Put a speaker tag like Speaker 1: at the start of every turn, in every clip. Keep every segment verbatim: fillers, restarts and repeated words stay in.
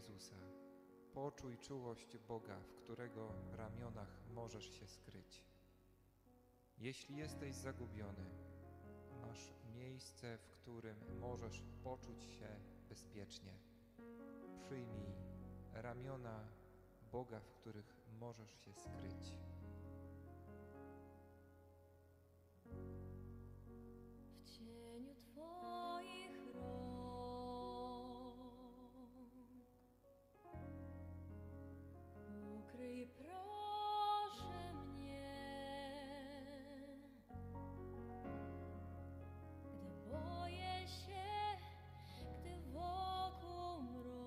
Speaker 1: Jezusa. Poczuj czułość Boga, w którego ramionach możesz się skryć. Jeśli jesteś zagubiony, masz miejsce, w którym możesz poczuć się bezpiecznie. Przyjmij ramiona Boga, w których możesz się skryć.
Speaker 2: W cieniu Twoich rąk ukryj, proszę mnie, gdy boję się, gdy wokół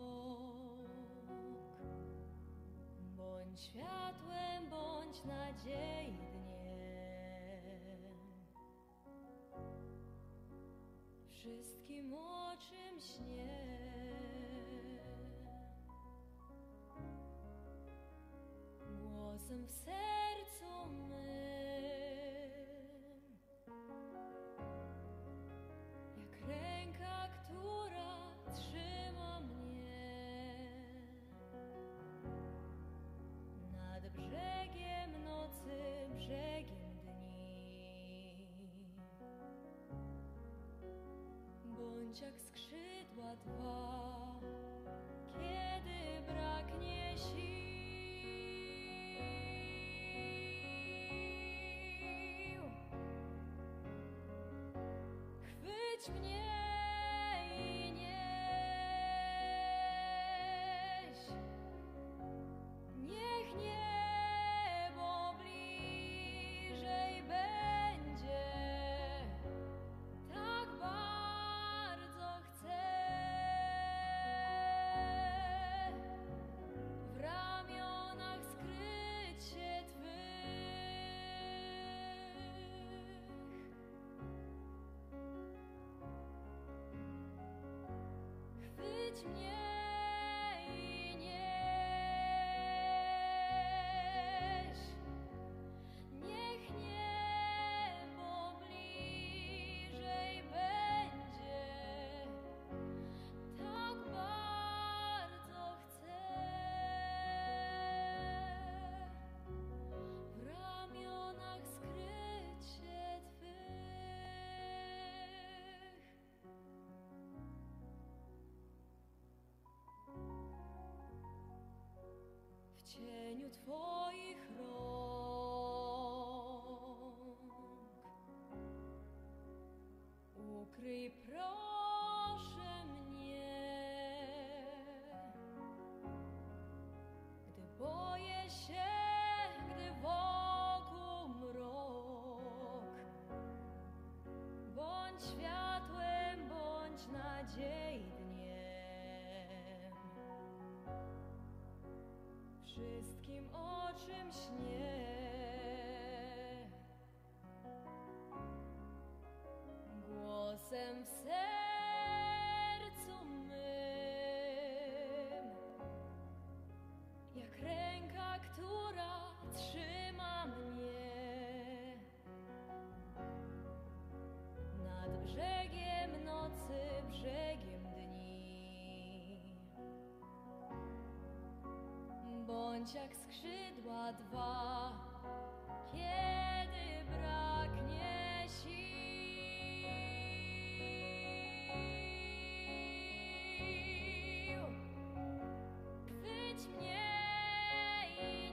Speaker 2: mrok. Bądź światłem, bądź nadziei dniem, wszystkim, o czym śnię. Głosem w sercu mym, jak ręka, która trzyma mnie nad brzegiem nocy, brzegiem dni. Bądź jak skrzydła dwa, kiedy braknie sił. Chwyć mnie i nieś, niech niebo bliżej będzie. Tak bardzo chcę w ramionach skryć się Twych. Chwyć mnie i nieś, niech niebo bliżej będzie. Tak bardzo chcę w ramionach skryć się Twych. W cieniu Twoich rąk ukryj, proszę mnie, gdy boję się, gdy wokół mrok. Bądź światłem, bądź nadziei dniem, wszystkim, o czym śnię. Głosem w sercu mym, jak ręka, która trzyma mnie nad brzegiem nocy, brzegiem dni. Bądź jak skrzydła dwa, kiedy braknie sił. Chwyć mnie i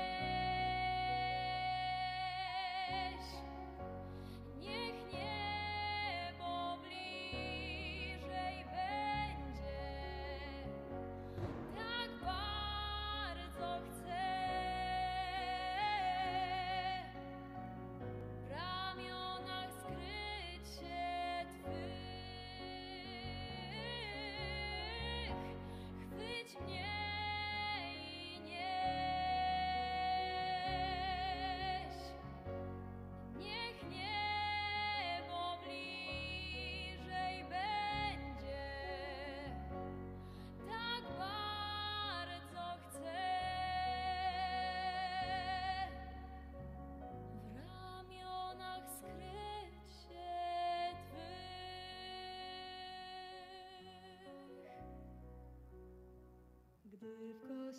Speaker 2: nieś, niech niebo bliżej będzie. Tak bardzo chcę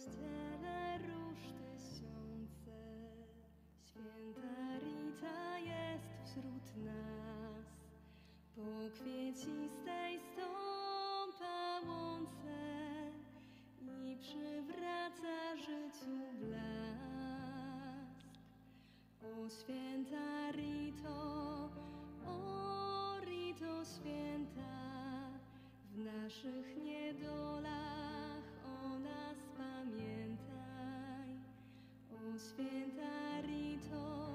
Speaker 3: kościele róż tysiące, święta Rita jest wśród nas. Po kwiecistej stąpa łące i przywraca życiu blask. O święta Rito, o Rito święta, w naszych niedolach o nas pamiętaj. O święta Rito,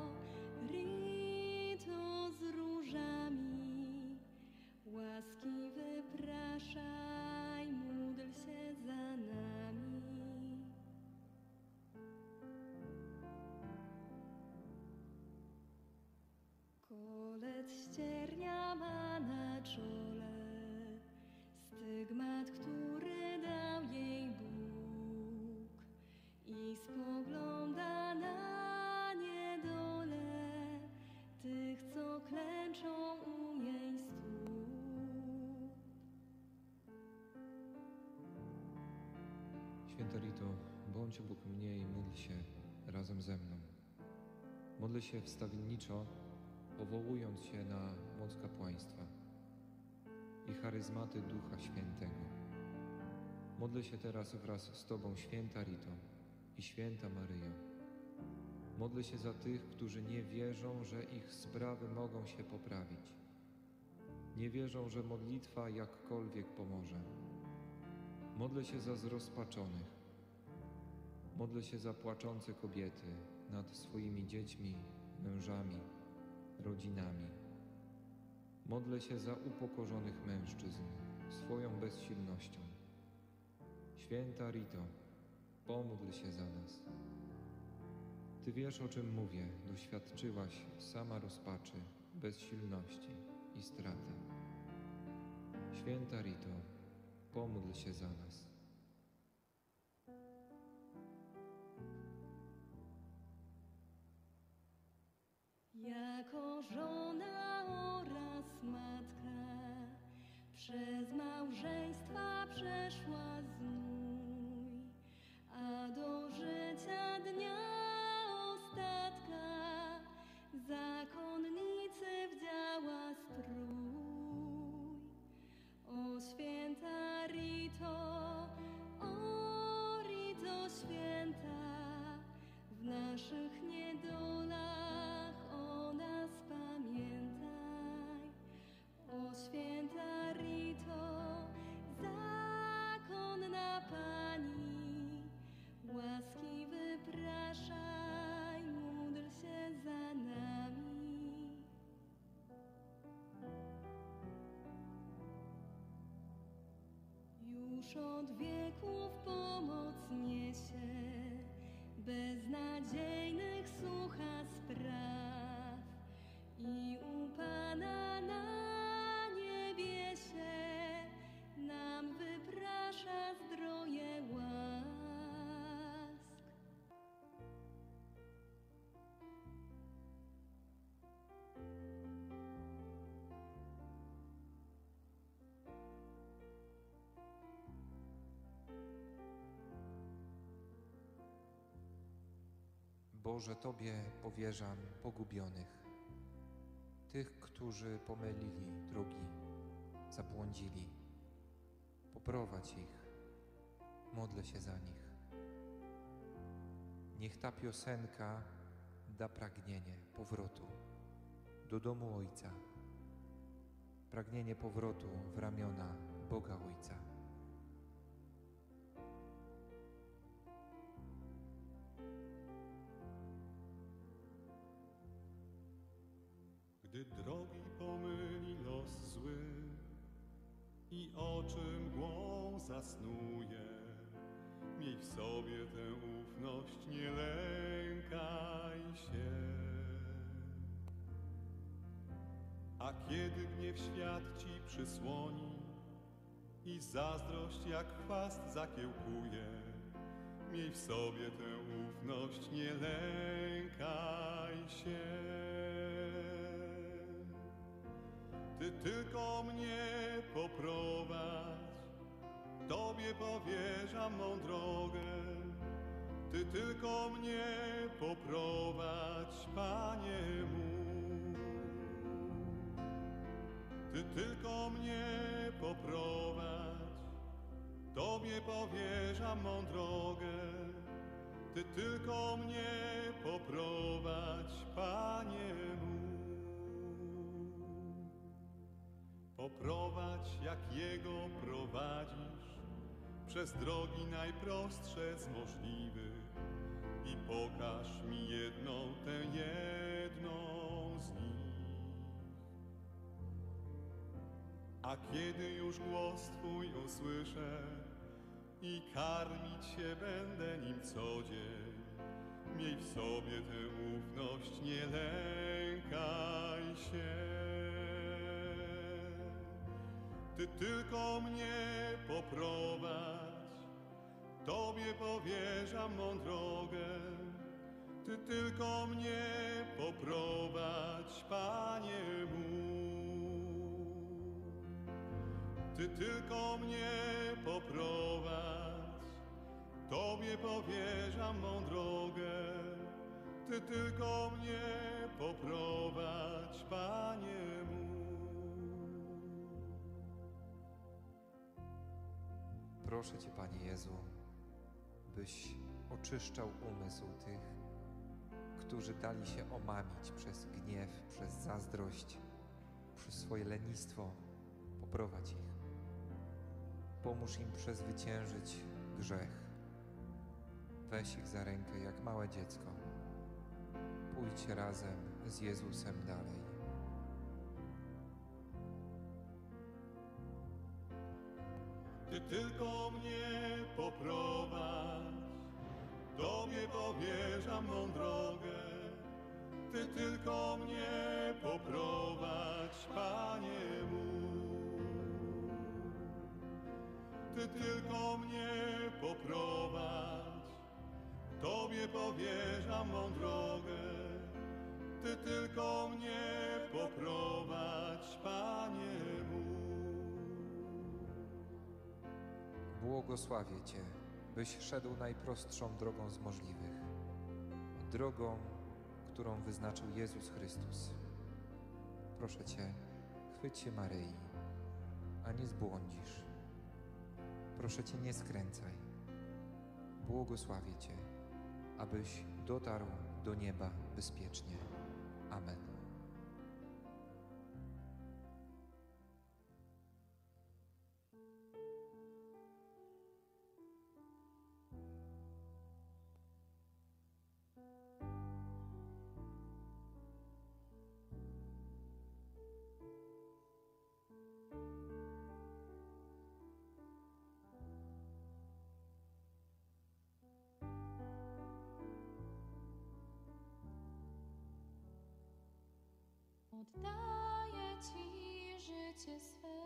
Speaker 3: Rito z różami, łaski wypraszaj, módl się za nami. Kolec ściernia ma na czole, stygmat, który dał jej Bóg, i spogląda na niedolę tych, co klęczą u jej stóp.
Speaker 1: Święta Rito, bądź obok mnie i módl się razem ze mną. Modlę się wstawienniczo, powołując się na moc kapłaństwa i charyzmaty Ducha Świętego. Modlę się teraz wraz z Tobą, święta Rito i święta Maryjo. Modlę się za tych, którzy nie wierzą, że ich sprawy mogą się poprawić. Nie wierzą, że modlitwa jakkolwiek pomoże. Modlę się za zrozpaczonych. Modlę się za płaczące kobiety nad swoimi dziećmi, mężami, rodzinami. Modlę się za upokorzonych mężczyzn swoją bezsilnością. Święta Rito, pomódl się za nas. Ty wiesz, o czym mówię, doświadczyłaś sama rozpaczy, bezsilności i straty. Święta Rito, pomódl się za nas.
Speaker 3: Jako żona oraz matka przez małżeństwa przeszła znój, a do życia dnia ostatka zakonnicy wdziała strój. O święta Rito, o Rito święta, w naszych niedolach o nas pamiętaj. O święta Rito, zakonna Pani, łaski wypraszaj, módl się za nami. Już od wieków pomoc niesie, beznadziejnych słucha spraw, i u Pana na niebiesie nam wyprasza zdroje łask.
Speaker 1: Boże, Tobie powierzam pogubionych, tych, którzy pomylili drogi, zabłądzili. Poprowadź ich, modlę się za nich. Niech ta piosenka da pragnienie powrotu do domu Ojca, pragnienie powrotu w ramiona Boga Ojca.
Speaker 4: Gdy drogi pomyli los zły i oczy mgłą zasnuje, miej w sobie tę ufność, nie lękaj się. A kiedy gniew świat ci przysłoni i zazdrość jak chwast zakiełkuje, miej w sobie tę ufność, nie lękaj się. Ty tylko mnie poprowadź, Tobie powierzam mą drogę. Ty tylko mnie poprowadź, Panie mój. Ty tylko mnie poprowadź, Tobie powierzam mą drogę. Ty tylko mnie poprowadź, Panie mój. Poprowadź, jak Jego prowadzisz, przez drogi najprostsze z możliwych i pokaż mi jedną, tę jedną z nich. A kiedy już głos Twój usłyszę i karmić się będę nim co dzień, miej w sobie tę ufność, nie lękaj się. Ty tylko mnie poprowadź, Tobie powierzam mą drogę. Ty tylko mnie poprowadź, Panie mój. Ty tylko mnie poprowadź, Tobie powierzam mą drogę. Ty tylko mnie poprowadź, Panie mój.
Speaker 1: Proszę Cię, Panie Jezu, byś oczyszczał umysł tych, którzy dali się omamić przez gniew, przez zazdrość, przez swoje lenistwo. Poprowadź ich. Pomóż im przezwyciężyć grzech. Weź ich za rękę jak małe dziecko. Pójdźcie razem z Jezusem dalej.
Speaker 4: Ty tylko mnie poprowadź, Tobie powierzam mą drogę. Ty tylko mnie poprowadź, Panie mój. Ty tylko mnie poprowadź, Tobie powierzam mą drogę. Ty tylko mnie poprowadź, Panie mój.
Speaker 1: Błogosławię Cię, byś szedł najprostszą drogą z możliwych, drogą, którą wyznaczył Jezus Chrystus. Proszę Cię, chwyć się Maryi, a nie zbłądzisz. Proszę Cię, nie skręcaj. Błogosławię Cię, abyś dotarł do nieba bezpiecznie. Amen.
Speaker 2: Oddaję Ci życie swe.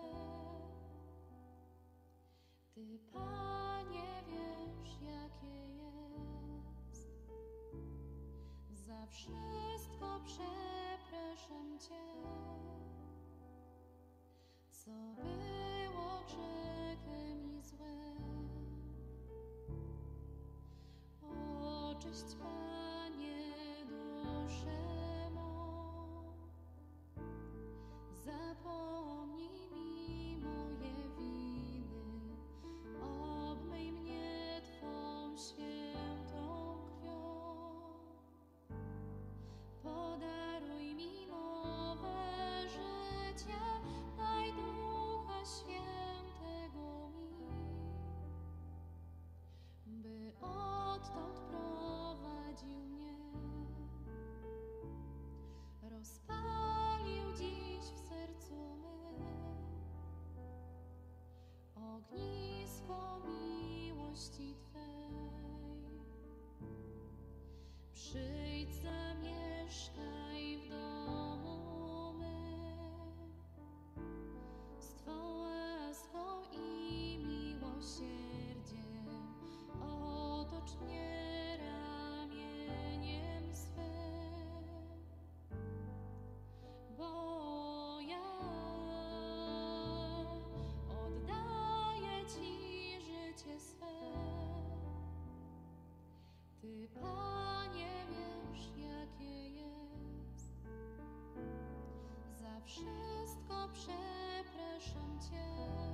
Speaker 2: Ty, Panie, wiesz, jakie jest. Za wszystko przepraszam Cię, co było grzechem i złem. Oczyść, Panie, duszę mą. Zapomnij mi moje winy, obmyj mnie Twą świętą krwią. Podaruj mi nowe życie, daj Ducha Świętego mi, by odtąd prowadził mnie. Rozpalił dziś w sercu mym ognisko miłości Twej. Przyjdź, zamieszkaj w domu mym, z Twą łaską i miłosierdziem otocz mnie ramieniem swym. Bo ja oddaję Ci życie swe. wszystko przepraszam Cię,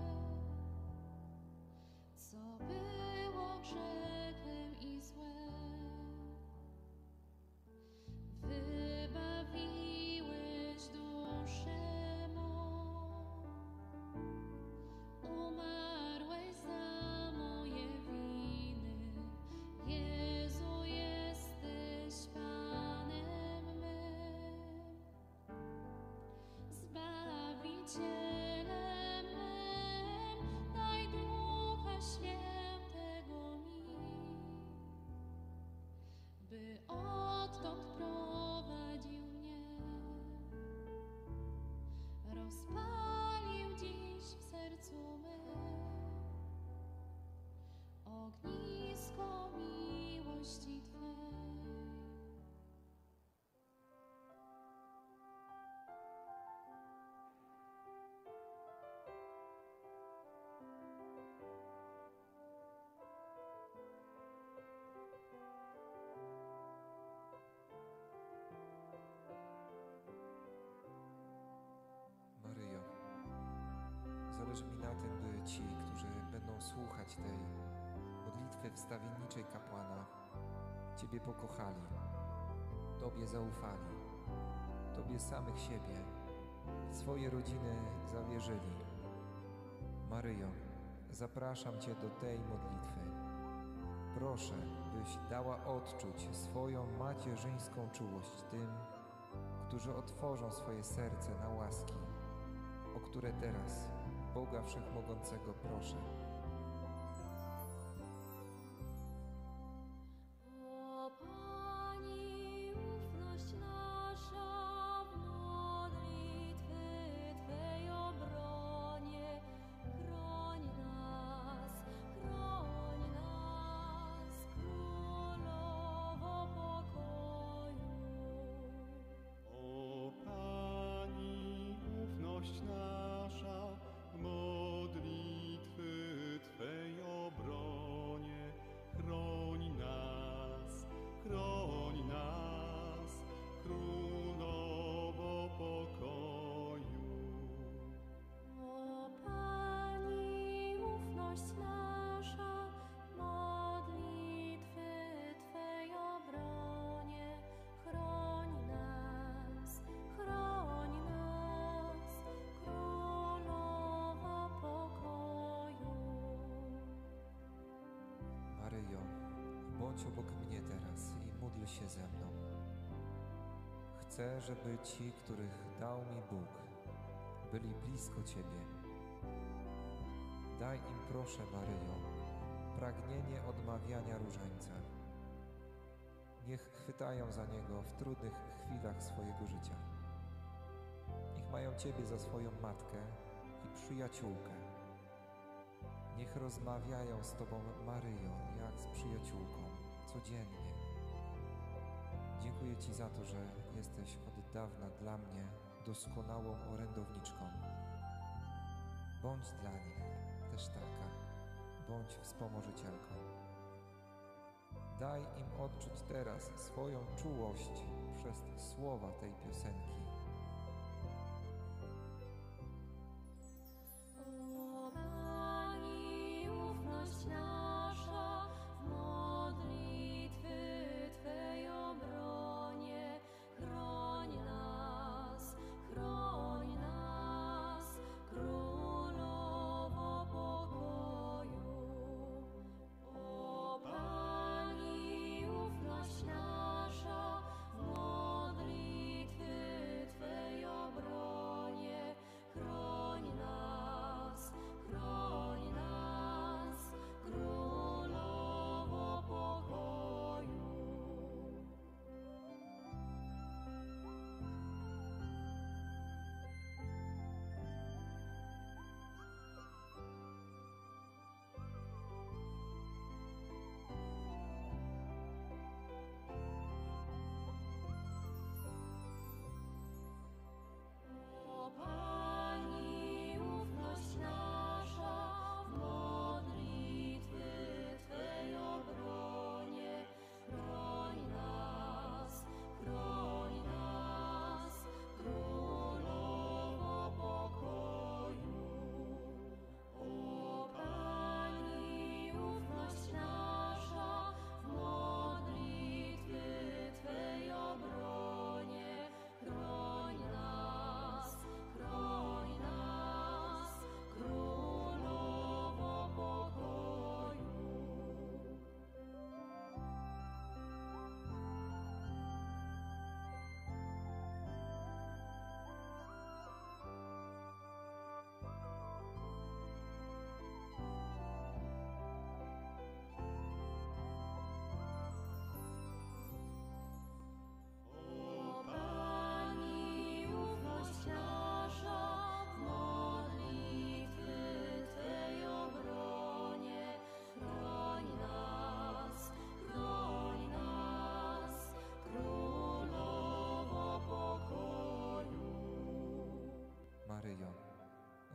Speaker 2: co było grzechem i złem. Wybawiłeś duszę mą, umarłeś za moje winy. Jezu, jesteś Panem mym, Zbawicielem mym. Daj Ducha Świętego mi, by odtąd prowadził mnie, rozpalił dziś w sercu mym ognisko miłości Twej.
Speaker 1: Maryjo, zależy mi na tym, by ci, którzy będą słuchać tej modlitwy wstawienniczej kapłana, Ciebie pokochali, Tobie zaufali, Tobie samych siebie, swoje rodziny zawierzyli. Maryjo, zapraszam Cię do tej modlitwy. Proszę, byś dała odczuć swoją macierzyńską czułość tym, którzy otworzą swoje serce na łaski, o które teraz Boga Wszechmogącego proszę.
Speaker 3: O Pani, ufność nasza w modlitwy Twej obronie. Chroń nas, chroń nas, Królowo pokoju.
Speaker 4: O Pani, ufność nasza w modlitwy Twej obronie. Chroń nas, chroń nas, Królowo pokoju.
Speaker 3: O Pani, ufność nasza w modlitwy Twej obronie. Chroń nas, chroń nas, Królowo pokoju.
Speaker 1: Maryjo, bądź obok mnie teraz i módl się ze mną. Chcę, żeby ci, których dał mi Bóg, byli blisko Ciebie. Daj im, proszę, Maryjo, pragnienie odmawiania różańca. Niech chwytają za niego w trudnych chwilach swojego życia. Niech mają Ciebie za swoją matkę i przyjaciółkę. Niech rozmawiają z Tobą, Maryjo, jak z przyjaciółką, codziennie. Dziękuję Ci za to, że jesteś od dawna dla mnie doskonałą orędowniczką. Bądź dla nich też taka, bądź wspomożycielką. Daj im odczuć teraz swoją czułość przez słowa tej piosenki.
Speaker 3: O Pani, ufność nasza w modlitwy Twej obronie. Chroń nas, chroń nas, Królowo pokoju. O Pani, ufność nasza w modlitwy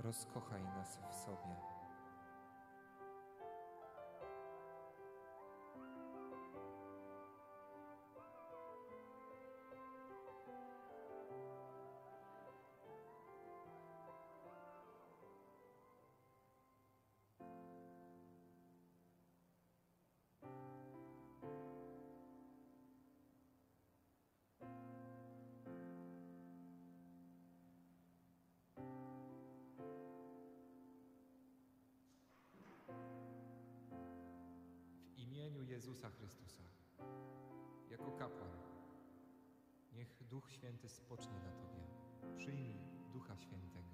Speaker 1: rozkochaj nas w sobie. W imieniu Jezusa Chrystusa, jako kapłan, niech Duch Święty spocznie na Tobie. Przyjmij Ducha Świętego.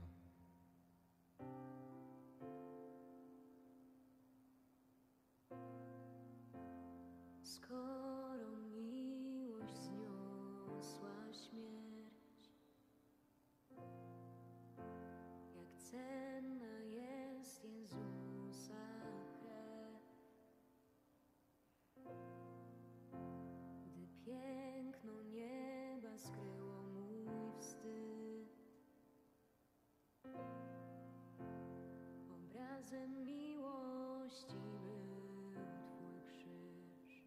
Speaker 3: Skoro miłość zniosła śmierć, jak cenna jest Jezusa krew, gdy piękno nieba skryło mój wstyd, obrazem miłości był Twój krzyż.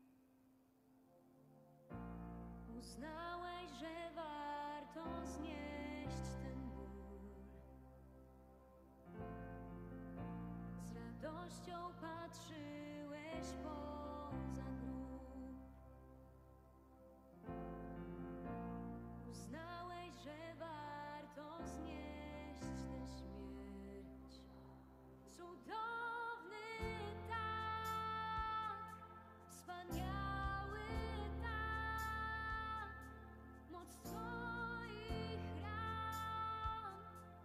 Speaker 3: Uznałeś, że warto znieść ten ból. Z radością patrzyłeś poza grób. Uznałeś, że warto znieść tę śmierć. Cudowny tak, wspaniały tak, moc Twoich ran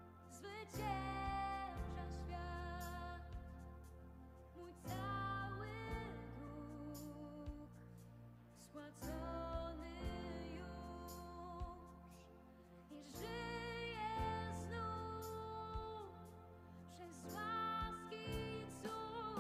Speaker 3: zwycięża świat. Mój cały dług spłacony już i żyję znów przez łaski cud.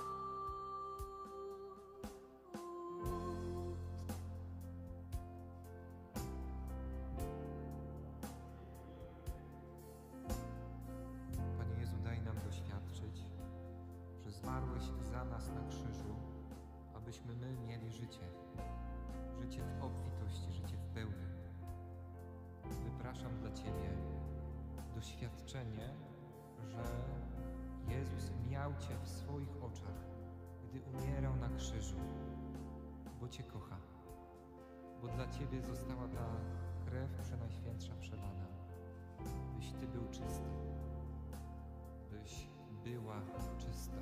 Speaker 1: Panie Jezu, daj nam doświadczyć, że zmarłeś za nas na krzyżu, abyśmy my mieli życie. Życie w obfitości, życie w pełni. Wypraszam dla Ciebie doświadczenie, że Jezus miał Cię w swoich oczach, gdy umierał na krzyżu, bo Cię kocha, bo dla Ciebie została ta krew przenajświętsza przelana, byś Ty był czysty, byś była czysta.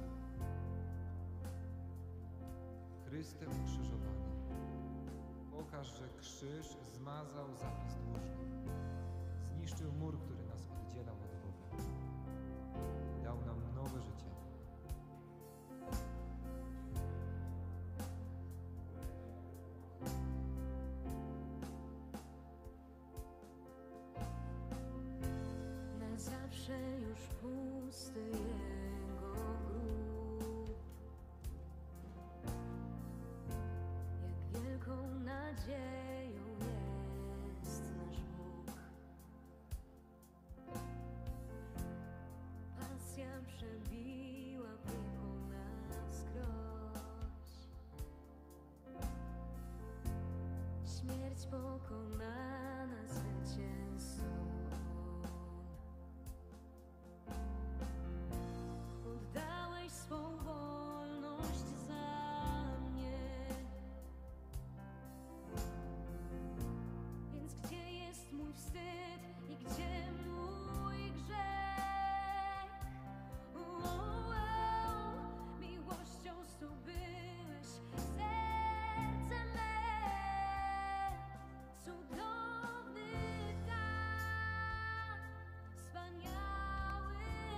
Speaker 1: Chryste ukrzyżowany, pokaż, że krzyż zmazał zapis dłużny, zniszczył mur, który nas oddzielał od Boga, dał nam nowe życie.
Speaker 3: Na zawsze już pusty Jego grób. Jak wielką nadzieją jest nasz Bóg. Pasja przebiła piekło na skroś. Śmierć pokonana zwycięzcą. Oddałeś swą wolność za mnie. Więc gdzie jest mój wstyd i gdzie mój grzech? O, miłością zdobyłeś serce me. Cudowny tak, wspaniały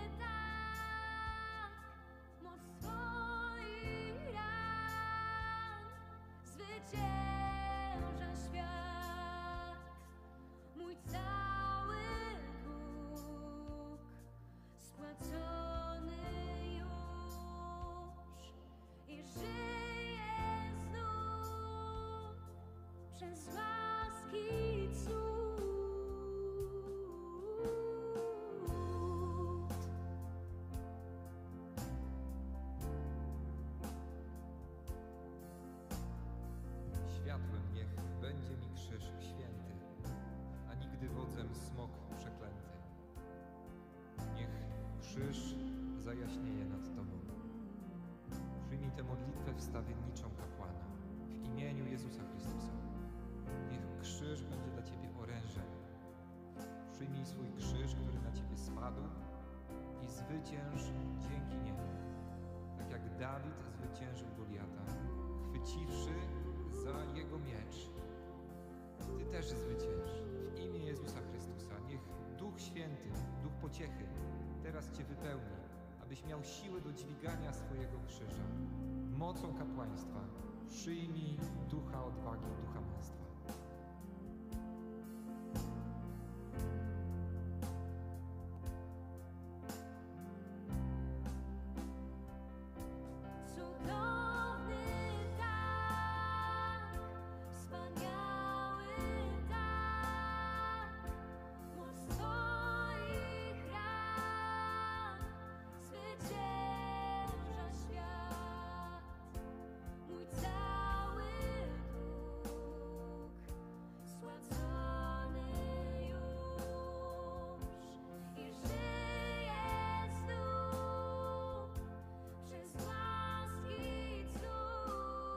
Speaker 3: tak, moc Twoich ran zwycięża świat. Mój cały dług spłacony już i żyję znów przez łaski cud.
Speaker 1: krzyż zajaśnieje nad Tobą. Przyjmij tę modlitwę wstawienniczą kapłana w imieniu Jezusa Chrystusa. Niech krzyż będzie dla Ciebie orężem. Przyjmij swój krzyż, który na Ciebie spadł i zwycięż dzięki niemu. Tak jak Dawid zwyciężył Goliata, chwyciwszy za jego miecz. Ty też zwycięż w imię Jezusa Chrystusa. Niech Duch Święty, Duch pociechy teraz Cię wypełni, abyś miał siłę do dźwigania swojego krzyża. Mocą kapłaństwa przyjmij ducha odwagi, ducha męstwa.
Speaker 3: Cudowny tak, wspaniały tak, moc Twoich ran zwycięża świat. Mój cały dług spłacony już i żyję znów przez łaski cud.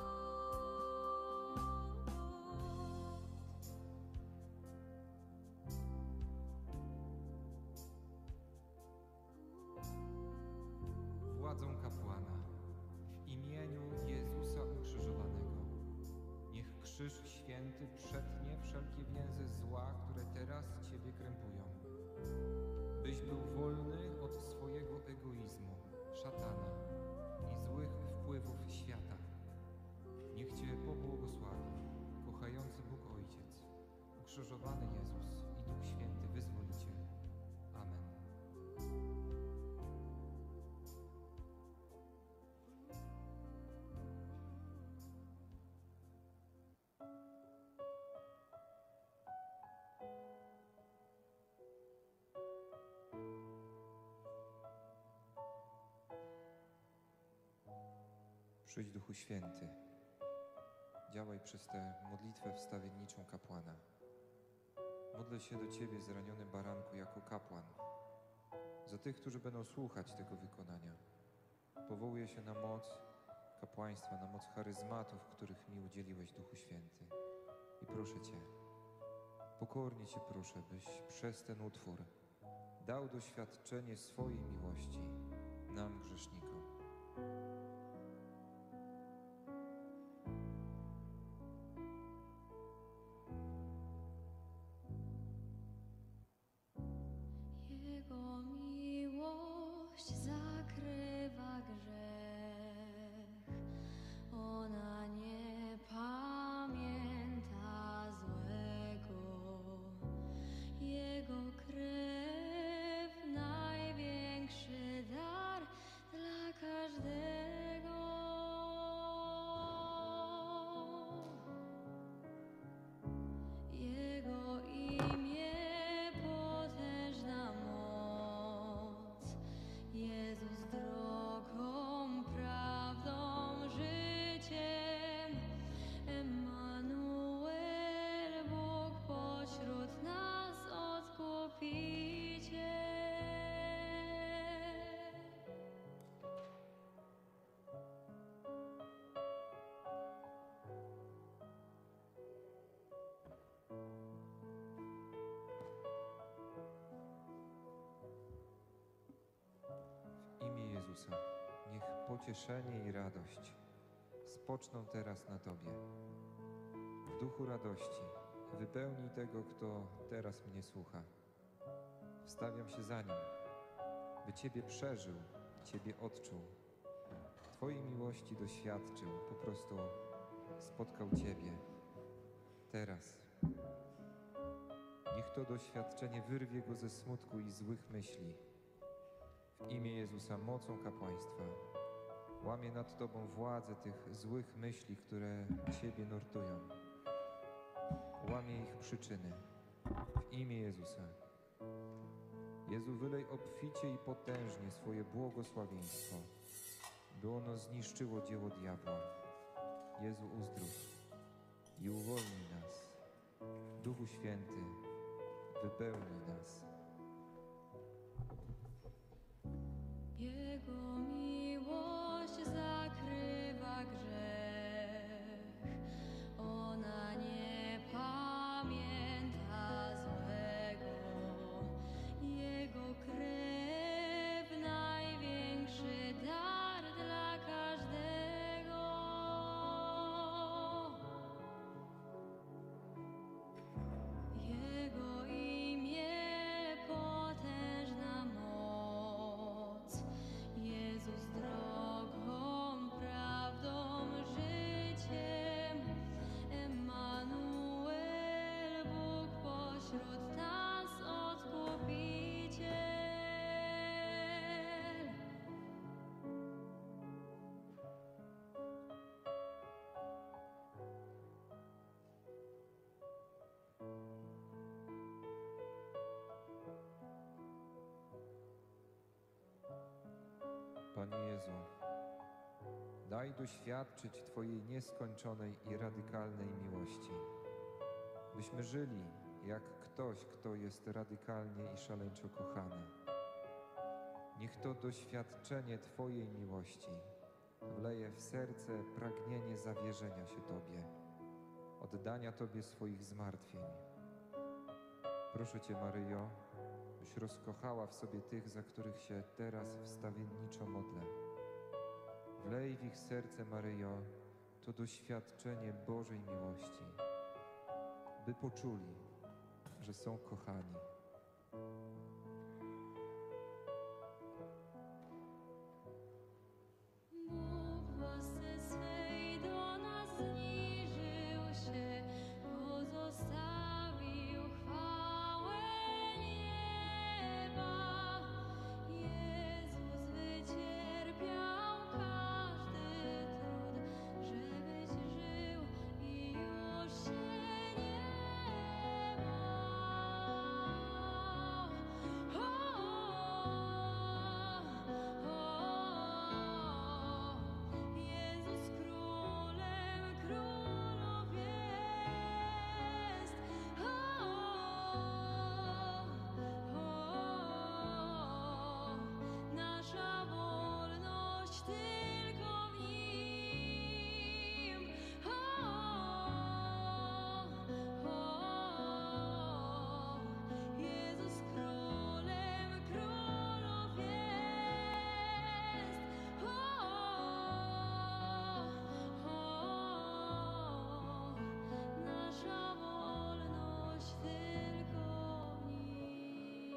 Speaker 1: Władzą kapłana w imieniu Jezusa ukrzyżowanego. Niech krzyż święty przetnie wszelkie więzy zła, które teraz Ciebie krępują. Byś był wolny od swojego egoizmu, szatana i złych wpływów świata. Niech Cię pobłogosławi kochający Bóg Ojciec, ukrzyżowany Jezus i Duch Święty Wyzwoliciel. Amen. Przyjdź Duchu Święty, działaj przez tę modlitwę wstawienniczą kapłana. Modlę się do Ciebie, zraniony baranku, jako kapłan, za tych, którzy będą słuchać tego wykonania. Powołuję się na moc kapłaństwa, na moc charyzmatów, których mi udzieliłeś, Duchu Święty. I proszę Cię, pokornie Cię proszę, byś przez ten utwór dał doświadczenie swojej miłości nam, grzesznikom.
Speaker 2: Jego miłość zakrywa grzech, ona nie pamięta złego. Jego krew największy dar dla każdego. Jego imię potężna moc, Jezus drogą, prawdą, życiem, Emmanuel, Bóg pośród nas, Odkupiciel.
Speaker 1: W imię Jezusa, niech pocieszenie i radość spoczną teraz na Tobie. W duchu radości wypełnij tego, kto teraz mnie słucha. Wstawiam się za Nim, by Ciebie przeżył, Ciebie odczuł. Twojej miłości doświadczył, po prostu spotkał Ciebie. Teraz. Niech to doświadczenie wyrwie go ze smutku i złych myśli. W imię Jezusa mocą kapłaństwa łamie nad Tobą władzę tych złych myśli, które Ciebie nurtują. Łamie ich przyczyny. W imię Jezusa. Jezu, wylej obficie i potężnie swoje błogosławieństwo, by ono zniszczyło dzieło diabła. Jezu, uzdrów i uwolnij nas. Duchu Święty, wypełnij nas.
Speaker 2: bo miłość zakrywa grzech. Ona nie pamięta złego, Jego krew największy dar dla każdego. Jego imię potężna moc, Jezus drogą, prawdą, życiem, Emmanuel, Bóg pośród nas, Odkupiciel.
Speaker 1: Panie Jezu, daj doświadczyć Twojej nieskończonej i radykalnej miłości, byśmy żyli jak ktoś, kto jest radykalnie i szaleńczo kochany. Niech to doświadczenie Twojej miłości wleje w serce pragnienie zawierzenia się Tobie, oddania Tobie swoich zmartwień. Proszę Cię, Maryjo, byś rozkochała w sobie tych, za których się teraz wstawienniczo modlę. Wlej w ich serce, Maryjo, to doświadczenie Bożej miłości, by poczuli, że są kochani.
Speaker 2: Bóg w łasce swej do nas zniżył się, pozostawił chwałę nieba. Jezus wycierpiał każdy trud, żebyś żył i już się nie bał. O, Jezus królem królów jest. O, nasza wolność tylko w Nim. O, Jezus królem królów jest. O, nasza wolność tylko w Nim.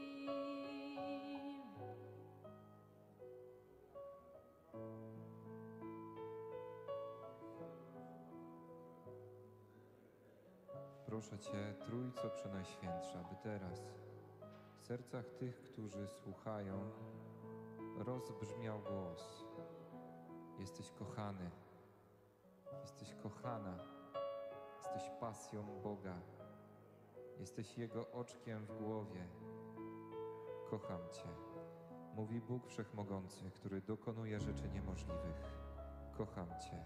Speaker 1: Proszę Cię, Trójco Przenajświętsza, by teraz w sercach tych, którzy słuchają, rozbrzmiał głos. Jesteś kochany, jesteś kochana, jesteś pasją Boga, jesteś Jego oczkiem w głowie. Kocham Cię, mówi Bóg Wszechmogący, który dokonuje rzeczy niemożliwych. Kocham Cię.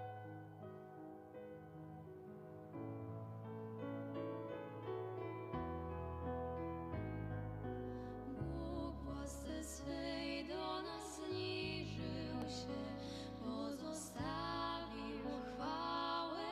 Speaker 2: Bóg w łasce swej do nas zniżył się, pozostawił chwałę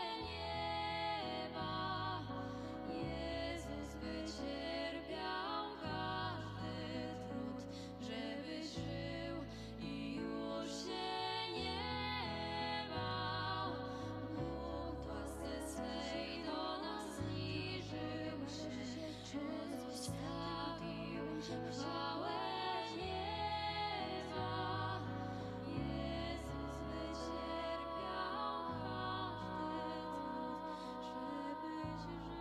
Speaker 2: nieba. Jezus wycierpiał każdy trud, żebyś żył i już się nie bał. Bóg w łasce swej do nas zniżył się, pozostawił chwałę nieba. Jezus wycierpiał każdy trud, żebyś żył.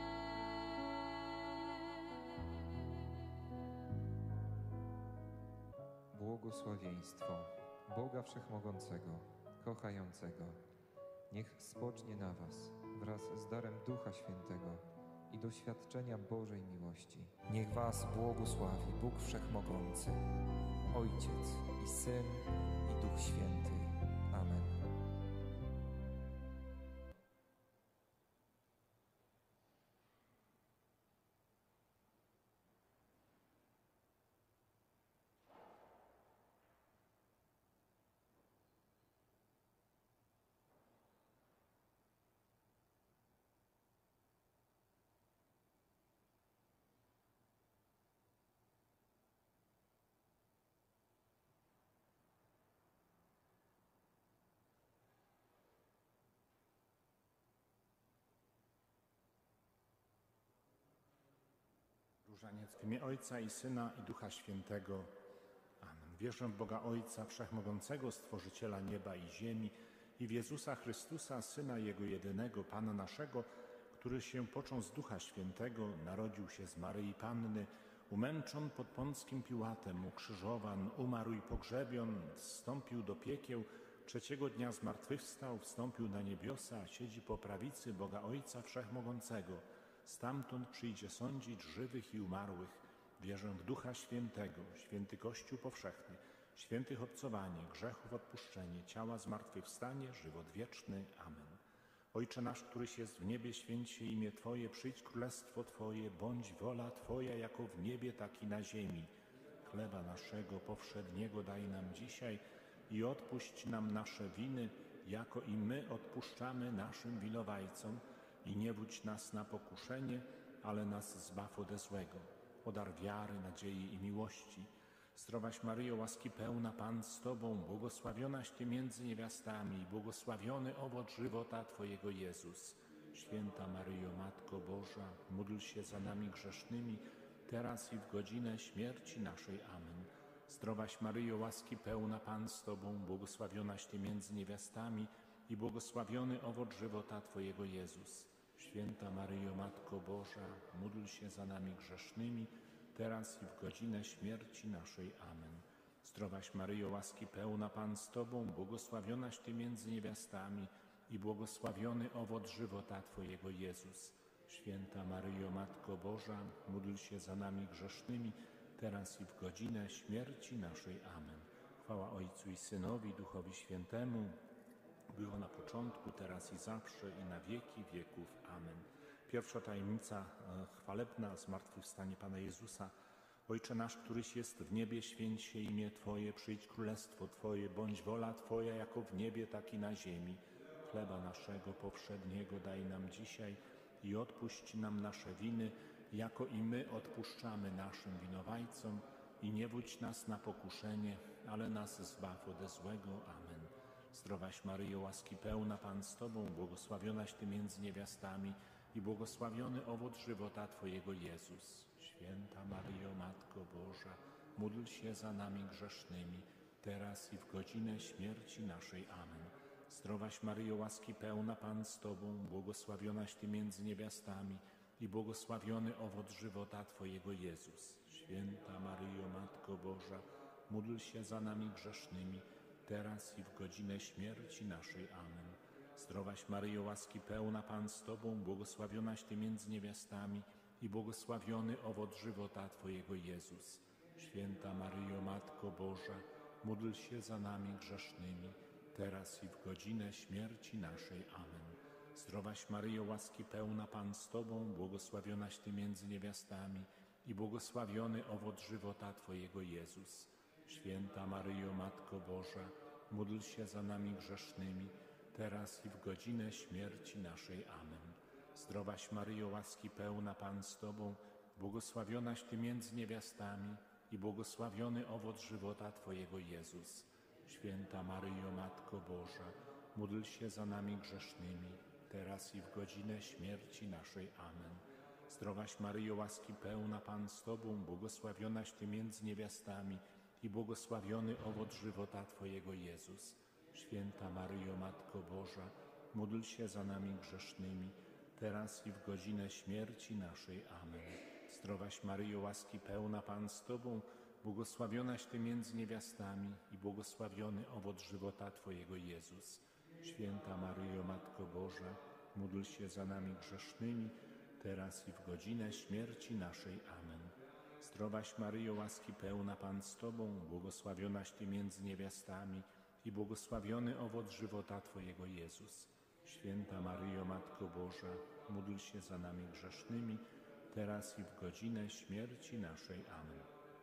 Speaker 1: Błogosławieństwo Boga Wszechmogącego, kochającego, niech spocznie na Was wraz z darem Ducha Świętego i doświadczenia Bożej miłości. Niech Was błogosławi Bóg Wszechmogący, Ojciec i Syn i Duch Święty. Amen.
Speaker 5: Różaniec w imię Ojca i Syna i Ducha Świętego. Amen. Wierzę w Boga Ojca Wszechmogącego, Stworzyciela nieba i ziemi i w Jezusa Chrystusa, Syna Jego jedynego, Pana naszego, który się począł z Ducha Świętego, narodził się z Maryi Panny, umęczon pod Pąckim Piłatem, ukrzyżowan, umarł i pogrzebion, wstąpił do piekieł, trzeciego dnia zmartwychwstał, wstąpił na niebiosa, siedzi po prawicy Boga Ojca Wszechmogącego. Stamtąd przyjdzie sądzić żywych i umarłych. Wierzę w Ducha Świętego, święty Kościół powszechny, świętych obcowanie, grzechów odpuszczenie, ciała zmartwychwstanie, żywot wieczny. Amen. Ojcze nasz, któryś jest w niebie, święć się imię Twoje, przyjdź królestwo Twoje, bądź wola Twoja jako w niebie, tak i na ziemi. Chleba naszego powszedniego daj nam dzisiaj i odpuść nam nasze winy, jako i my odpuszczamy naszym winowajcom. I nie wódź nas na pokuszenie, ale nas zbaw ode złego. O dar wiary, nadziei i miłości. Zdrowaś Maryjo, łaski pełna, Pan z Tobą, błogosławionaś Ty między niewiastami i błogosławiony owoc żywota Twojego Jezus. Święta Maryjo, Matko Boża, módl się za nami grzesznymi, teraz i w godzinę śmierci naszej. Amen. Zdrowaś Maryjo, łaski pełna, Pan z Tobą, błogosławionaś Ty między niewiastami i błogosławiony owoc żywota Twojego Jezus. Święta Maryjo, Matko Boża, módl się za nami grzesznymi, teraz i w godzinę śmierci naszej. Amen. Zdrowaś Maryjo, łaski pełna, Pan z Tobą, błogosławionaś Ty między niewiastami i błogosławiony owoc żywota Twojego Jezus. Święta Maryjo, Matko Boża, módl się za nami grzesznymi, teraz i w godzinę śmierci naszej. Amen. Chwała Ojcu i Synowi, Duchowi Świętemu, było na początku, teraz i zawsze, i na wieki wieków. Amen. Pierwsza tajemnica chwalebna, zmartwychwstanie Pana Jezusa. Ojcze nasz, któryś jest w niebie, święć się imię Twoje, przyjdź królestwo Twoje, bądź wola Twoja jako w niebie, tak i na ziemi. Chleba naszego powszedniego daj nam dzisiaj i odpuść nam nasze winy, jako i my odpuszczamy naszym winowajcom. I nie wódź nas na pokuszenie, ale nas zbaw ode złego. Amen. Zdrowaś Maryjo, łaski pełna, Pan z Tobą, błogosławionaś Ty między niewiastami i błogosławiony owoc żywota Twojego Jezus. Święta Maryjo, Matko Boża, módl się za nami grzesznymi, teraz i w godzinę śmierci naszej. Amen. Zdrowaś Maryjo, łaski pełna, Pan z Tobą, błogosławionaś Ty między niewiastami i błogosławiony owoc żywota Twojego Jezus. Święta Maryjo, Matko Boża, módl się za nami grzesznymi, teraz i w godzinę śmierci naszej. Amen. Zdrowaś Maryjo, łaski pełna, Pan z Tobą, błogosławionaś Ty między niewiastami i błogosławiony owoc żywota Twojego Jezus. Święta Maryjo, Matko Boża, módl się za nami grzesznymi, teraz i w godzinę śmierci naszej. Amen. Zdrowaś Maryjo, łaski pełna, Pan z Tobą, błogosławionaś Ty między niewiastami i błogosławiony owoc żywota Twojego Jezus. Święta Maryjo, Matko Boża, módl się za nami grzesznymi, teraz i w godzinę śmierci naszej. Amen. Zdrowaś Maryjo, łaski pełna, Pan z Tobą, błogosławionaś Ty między niewiastami i błogosławiony owoc żywota Twojego Jezus. Święta Maryjo, Matko Boża, módl się za nami grzesznymi, teraz i w godzinę śmierci naszej. Amen. Zdrowaś Maryjo, łaski pełna, Pan z Tobą, błogosławionaś Ty między niewiastami i błogosławiony owoc żywota Twojego Jezus. Święta Maryjo, Matko Boża, módl się za nami grzesznymi, teraz i w godzinę śmierci naszej. Amen. Zdrowaś Maryjo, łaski pełna, Pan z Tobą, błogosławionaś Ty między niewiastami i błogosławiony owoc żywota Twojego Jezus. Święta Maryjo, Matko Boża, módl się za nami grzesznymi, teraz i w godzinę śmierci naszej. Amen. Zdrowaś Maryjo, łaski pełna, Pan z Tobą, błogosławionaś Ty między niewiastami i błogosławiony owoc żywota Twojego Jezus. Święta Maryjo, Matko Boża, módl się za nami grzesznymi, teraz i w godzinę śmierci naszej. Amen.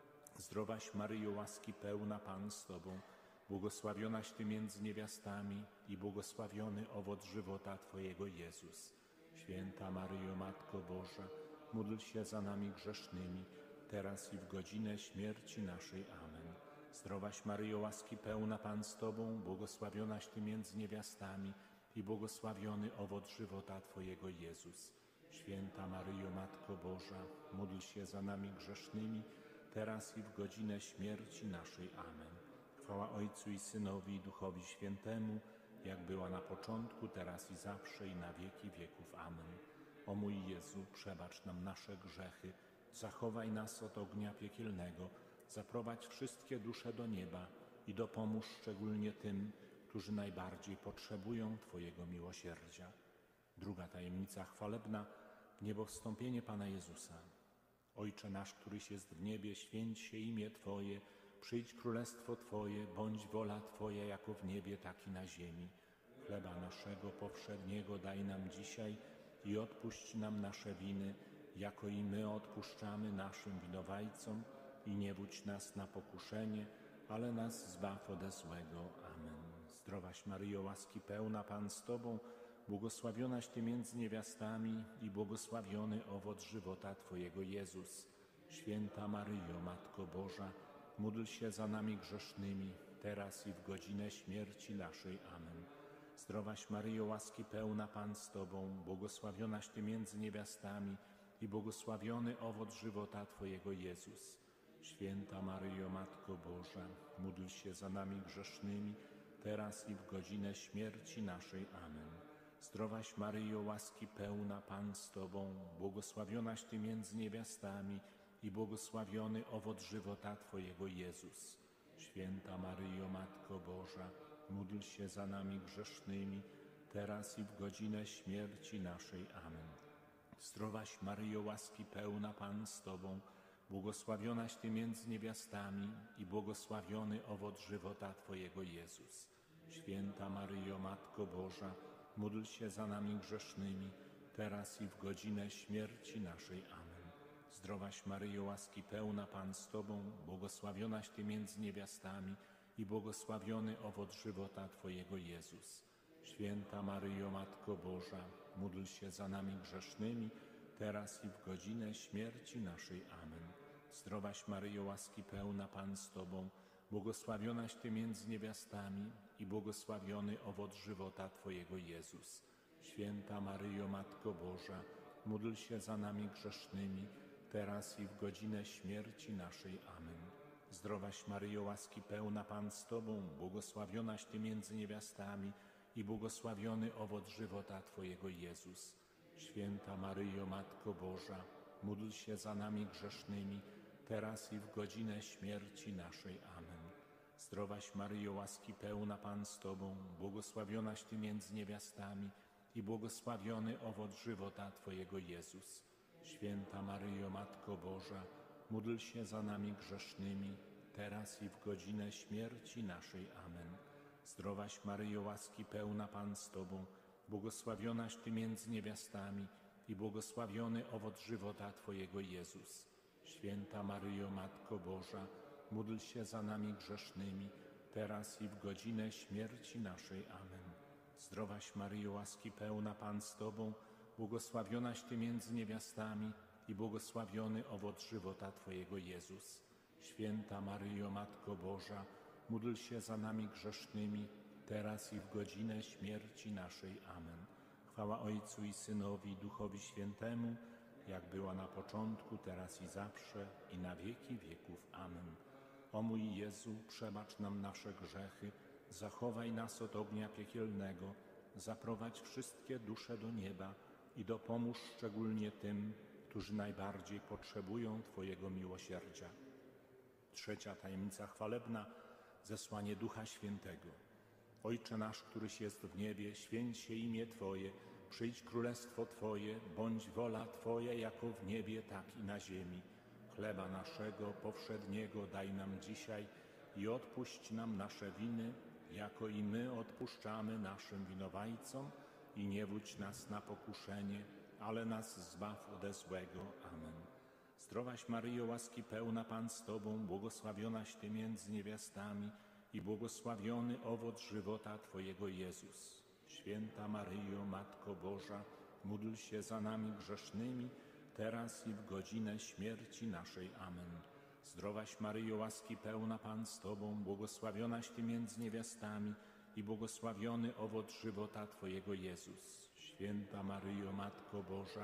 Speaker 5: Zdrowaś Maryjo, łaski pełna, Pan z Tobą, błogosławionaś Ty między niewiastami i błogosławiony owoc żywota Twojego Jezus. Święta Maryjo, Matko Boża, módl się za nami grzesznymi, teraz i w godzinę śmierci naszej. Amen. Zdrowaś Maryjo, łaski pełna, Pan z Tobą, błogosławionaś Ty między niewiastami i błogosławiony owoc żywota Twojego Jezus. Święta Maryjo, Matko Boża, módl się za nami grzesznymi, teraz i w godzinę śmierci naszej. Amen. Chwała Ojcu i Synowi i Duchowi Świętemu, jak była na początku, teraz i zawsze, i na wieki wieków. Amen. O mój Jezu, przebacz nam nasze grzechy, zachowaj nas od ognia piekielnego, zaprowadź wszystkie dusze do nieba i dopomóż szczególnie tym, którzy najbardziej potrzebują Twojego miłosierdzia. Druga tajemnica chwalebna, niebowstąpienie Pana Jezusa. Ojcze nasz, któryś jest w niebie, święć się imię Twoje, przyjdź królestwo Twoje, bądź wola Twoja jako w niebie, tak i na ziemi. Chleba naszego powszedniego daj nam dzisiaj i odpuść nam nasze winy, jako i my odpuszczamy naszym winowajcom, i nie wódź nas na pokuszenie, ale nas zbaw ode złego. Amen. Zdrowaś Maryjo, łaski pełna, Pan z Tobą, błogosławionaś Ty między niewiastami i błogosławiony owoc żywota Twojego, Jezus. Święta Maryjo, Matko Boża, módl się za nami grzesznymi, teraz i w godzinę śmierci naszej. Amen. Zdrowaś Maryjo, łaski pełna, Pan z Tobą, błogosławionaś Ty między niewiastami i błogosławiony owoc żywota Twojego, Jezus. Święta Maryjo, Matko Boża, módl się za nami grzesznymi, teraz i w godzinę śmierci naszej. Amen. Zdrowaś Maryjo, łaski pełna, Pan z Tobą, błogosławionaś Ty między niewiastami i błogosławiony owoc żywota Twojego, Jezus. Święta Maryjo, Matko Boża, módl się za nami grzesznymi, teraz i w godzinę śmierci naszej. Amen. Zdrowaś Maryjo, łaski pełna, Pan z Tobą, błogosławionaś Ty między niewiastami i błogosławiony owoc żywota Twojego, Jezus. Święta Maryjo, Matko Boża, módl się za nami grzesznymi, teraz i w godzinę śmierci naszej. Amen. Zdrowaś Maryjo, łaski pełna, Pan z Tobą, błogosławionaś Ty między niewiastami i błogosławiony owoc żywota Twojego, Jezus. Święta Maryjo, Matko Boża, módl się za nami grzesznymi, teraz i w godzinę śmierci naszej. Amen. Zdrowaś Maryjo, łaski pełna, Pan z Tobą, błogosławionaś Ty między niewiastami i błogosławiony owoc żywota Twojego, Jezus. Święta Maryjo, Matko Boża, módl się za nami grzesznymi, teraz i w godzinę śmierci naszej. Amen. Zdrowaś Maryjo, łaski pełna, Pan z Tobą, błogosławionaś Ty między niewiastami i błogosławiony owoc żywota Twojego, Jezus. Święta Maryjo, Matko Boża, módl się za nami grzesznymi, teraz i w godzinę śmierci naszej. Amen. Zdrowaś Maryjo, łaski pełna, Pan z Tobą, błogosławionaś Ty między niewiastami i błogosławiony owoc żywota Twojego, Jezus. Święta Maryjo, Matko Boża, módl się za nami grzesznymi, teraz i w godzinę śmierci naszej. Amen. Zdrowaś Maryjo, łaski pełna, Pan z Tobą, błogosławionaś Ty między niewiastami i błogosławiony owoc żywota Twojego, Jezus. Święta Maryjo, Matko Boża, módl się za nami grzesznymi, teraz i w godzinę śmierci naszej. Amen. Zdrowaś Maryjo, łaski pełna, Pan z Tobą, błogosławionaś Ty między niewiastami i błogosławiony owoc żywota Twojego, Jezus. Święta Maryjo, Matko Boża, módl się za nami grzesznymi, teraz i w godzinę śmierci naszej. Amen. Chwała Ojcu i Synowi i Duchowi Świętemu, jak była na początku, teraz i zawsze, i na wieki wieków. Amen. O mój Jezu, przebacz nam nasze grzechy, zachowaj nas od ognia piekielnego, zaprowadź wszystkie dusze do nieba i dopomóż szczególnie tym, którzy najbardziej potrzebują Twojego miłosierdzia. Trzecia tajemnica chwalebna, zesłanie Ducha Świętego. Ojcze nasz, któryś jest w niebie, święć się imię Twoje, przyjdź królestwo Twoje, bądź wola Twoja jako w niebie, tak i na ziemi. Chleba naszego powszedniego daj nam dzisiaj i odpuść nam nasze winy, jako i my odpuszczamy naszym winowajcom, i nie wódź nas na pokuszenie, ale nas zbaw ode złego. Amen. Zdrowaś Maryjo, łaski pełna, Pan z Tobą, błogosławionaś Ty między niewiastami i błogosławiony owoc żywota Twojego, Jezus. Święta Maryjo, Matko Boża, módl się za nami grzesznymi, teraz i w godzinę śmierci naszej. Amen. Zdrowaś Maryjo, łaski pełna, Pan z Tobą, błogosławionaś Ty między niewiastami i błogosławiony owoc żywota Twojego, Jezus. Święta Maryjo, Matko Boża,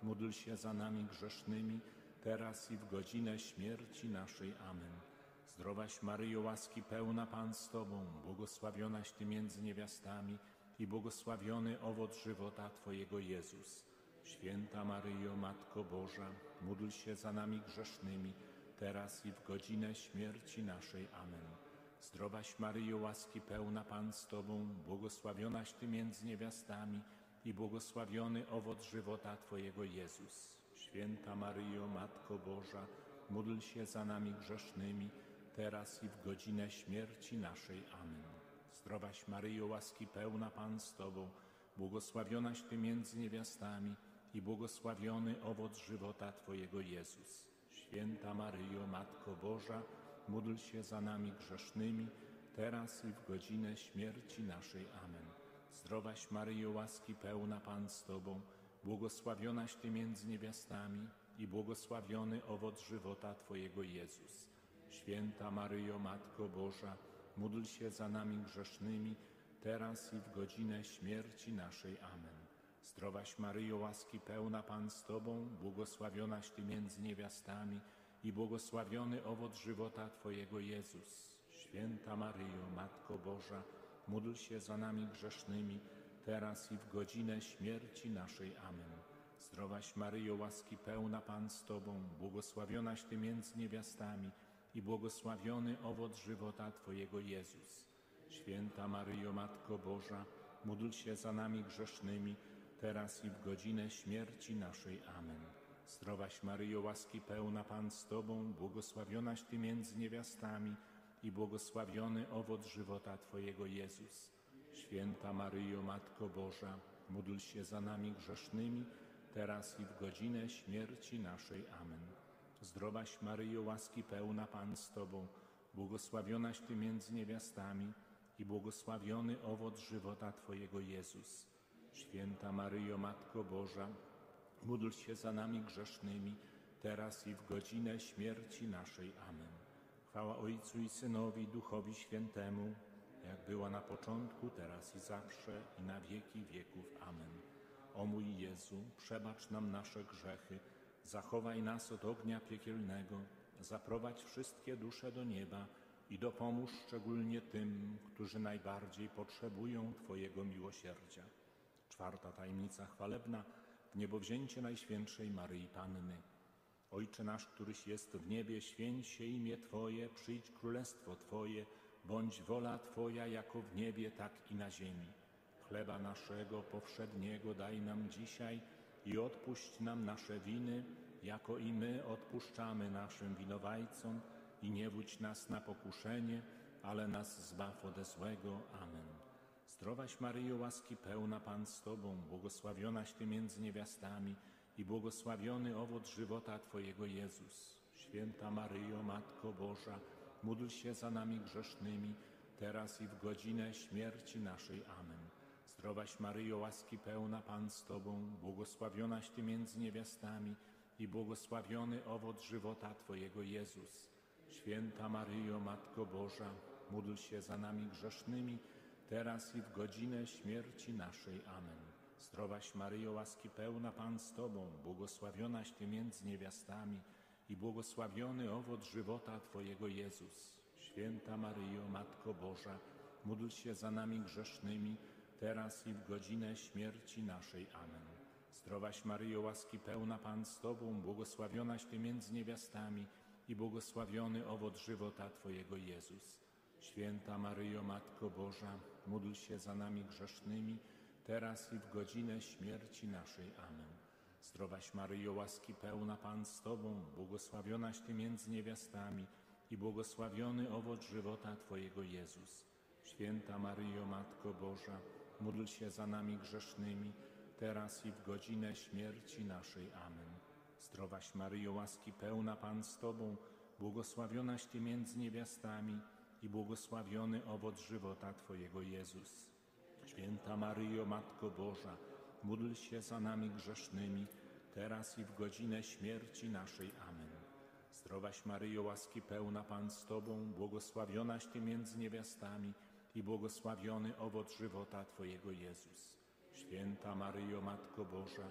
Speaker 5: módl się za nami grzesznymi, teraz i w godzinę śmierci naszej. Amen. Zdrowaś Maryjo, łaski pełna, Pan z Tobą, błogosławionaś Ty między niewiastami i błogosławiony owoc żywota Twojego, Jezus. Święta Maryjo, Matko Boża, módl się za nami grzesznymi, teraz i w godzinę śmierci naszej. Amen. Zdrowaś Maryjo, łaski pełna, Pan z Tobą, błogosławionaś Ty między niewiastami i błogosławiony owoc żywota Twojego, Jezus. Święta Maryjo, Matko Boża, módl się za nami grzesznymi, teraz i w godzinę śmierci naszej. Amen. Zdrowaś Maryjo, łaski pełna, Pan z Tobą, błogosławionaś Ty między niewiastami i błogosławiony owoc żywota Twojego, Jezus. Święta Maryjo, Matko Boża, módl się za nami grzesznymi, teraz i w godzinę śmierci naszej. Amen. Zdrowaś Maryjo, łaski pełna, Pan z Tobą, błogosławionaś Ty między niewiastami i błogosławiony owoc żywota Twojego, Jezus. Święta Maryjo, Matko Boża, módl się za nami grzesznymi, teraz i w godzinę śmierci naszej. Amen. Zdrowaś Maryjo, łaski pełna, Pan z Tobą, błogosławionaś Ty między niewiastami i błogosławiony owoc żywota Twojego, Jezus. Święta Maryjo, Matko Boża, módl się za nami grzesznymi, teraz i w godzinę śmierci naszej. Amen. Zdrowaś Maryjo, łaski pełna, Pan z Tobą, błogosławionaś Ty między niewiastami i błogosławiony owoc żywota Twojego, Jezus. Święta Maryjo, Matko Boża, módl się za nami grzesznymi, teraz i w godzinę śmierci naszej. Amen. Zdrowaś Maryjo, łaski pełna, Pan z Tobą, błogosławionaś Ty między niewiastami i błogosławiony owoc żywota Twojego, Jezus. Święta Maryjo, Matko Boża, módl się za nami grzesznymi, teraz i w godzinę śmierci naszej. Amen. Zdrowaś Maryjo, łaski pełna, Pan z Tobą, błogosławionaś Ty między niewiastami i błogosławiony owoc żywota Twojego, Jezus. Święta Maryjo, Matko Boża, módl się za nami grzesznymi, teraz i w godzinę śmierci naszej. Amen. Chwała Ojcu i Synowi, i Duchowi Świętemu, jak była na początku, teraz i zawsze, i na wieki wieków. Amen. O mój Jezu, przebacz nam nasze grzechy, zachowaj nas od ognia piekielnego, zaprowadź wszystkie dusze do nieba i dopomóż szczególnie tym, którzy najbardziej potrzebują Twojego miłosierdzia. Czwarta tajemnica chwalebna, wniebowzięcie Najświętszej Maryi Panny. Ojcze nasz, któryś jest w niebie, święć się imię Twoje, przyjdź królestwo Twoje, bądź wola Twoja jako w niebie, tak i na ziemi. Chleba naszego powszedniego daj nam dzisiaj i odpuść nam nasze winy, jako i my odpuszczamy naszym winowajcom, i nie wódź nas na pokuszenie, ale nas zbaw ode złego. Amen. Zdrowaś Maryjo, łaski pełna, Pan z Tobą, błogosławionaś Ty między niewiastami i błogosławiony owoc żywota Twojego, Jezus. Święta Maryjo, Matko Boża, módl się za nami grzesznymi, teraz i w godzinę śmierci naszej. Amen. Zdrowaś Maryjo, łaski pełna, Pan z Tobą, błogosławionaś Ty między niewiastami i błogosławiony owoc żywota Twojego, Jezus. Święta Maryjo, Matko Boża, módl się za nami grzesznymi, teraz i w godzinę śmierci naszej. Amen. Zdrowaś Maryjo, łaski pełna, Pan z Tobą, błogosławionaś Ty między niewiastami i błogosławiony owoc żywota Twojego, Jezus. Święta Maryjo, Matko Boża, módl się za nami grzesznymi, teraz i w godzinę śmierci naszej. Amen. Zdrowaś Maryjo, łaski pełna, Pan z Tobą, błogosławionaś Ty między niewiastami i błogosławiony owoc żywota Twojego, Jezus. Święta Maryjo, Matko Boża, módl się za nami grzesznymi, teraz i w godzinę śmierci naszej. Amen. Zdrowaś Maryjo, łaski pełna, Pan z Tobą, błogosławionaś Ty między niewiastami i błogosławiony owoc żywota Twojego, Jezus. Święta Maryjo, Matko Boża, módl się za nami grzesznymi, teraz i w godzinę śmierci naszej. Amen. Zdrowaś Maryjo, łaski pełna, Pan z Tobą, błogosławionaś Ty między niewiastami i błogosławiony owoc żywota Twojego, Jezus. Święta Maryjo, Matko Boża, módl się za nami grzesznymi, teraz i w godzinę śmierci naszej. Amen. Zdrowaś Maryjo, łaski pełna, Pan z Tobą, błogosławionaś Ty między niewiastami i błogosławiony owoc żywota Twojego, Jezus. Święta Maryjo, Matko Boża,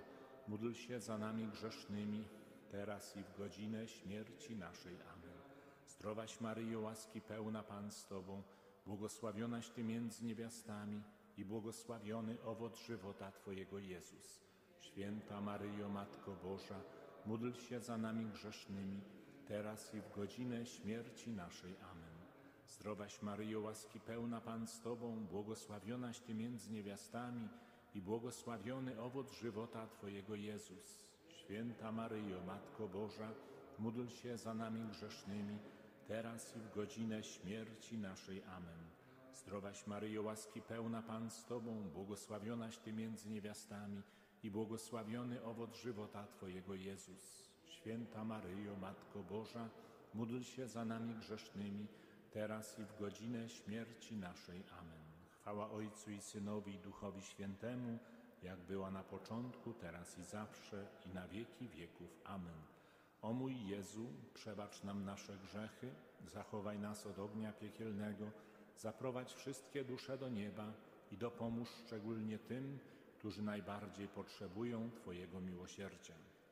Speaker 5: módl się za nami grzesznymi, teraz i w godzinę śmierci naszej. Amen. Zdrowaś Maryjo, łaski pełna, Pan z Tobą, błogosławionaś Ty między niewiastami i błogosławiony owoc żywota Twojego, Jezus. Święta Maryjo, Matko Boża, módl się za nami grzesznymi, teraz i w godzinę śmierci naszej. Amen. Zdrowaś Maryjo, łaski pełna, Pan z Tobą, błogosławionaś Ty między niewiastami i błogosławiony owoc żywota Twojego, Jezus. Święta Maryjo, Matko Boża, módl się za nami grzesznymi, teraz i w godzinę śmierci naszej. Amen. Zdrowaś Maryjo, łaski pełna, Pan z Tobą, błogosławionaś Ty między niewiastami i błogosławiony owoc żywota Twojego, Jezus. Święta Maryjo, Matko Boża, módl się za nami grzesznymi, teraz i w godzinę śmierci naszej. Amen. Chwała Ojcu i Synowi i Duchowi Świętemu, jak była na początku, teraz i zawsze, i na wieki wieków. Amen. O mój Jezu, przebacz nam nasze grzechy, zachowaj nas od ognia piekielnego, zaprowadź wszystkie dusze do nieba i dopomóż szczególnie tym, którzy najbardziej potrzebują Twojego miłosierdzia.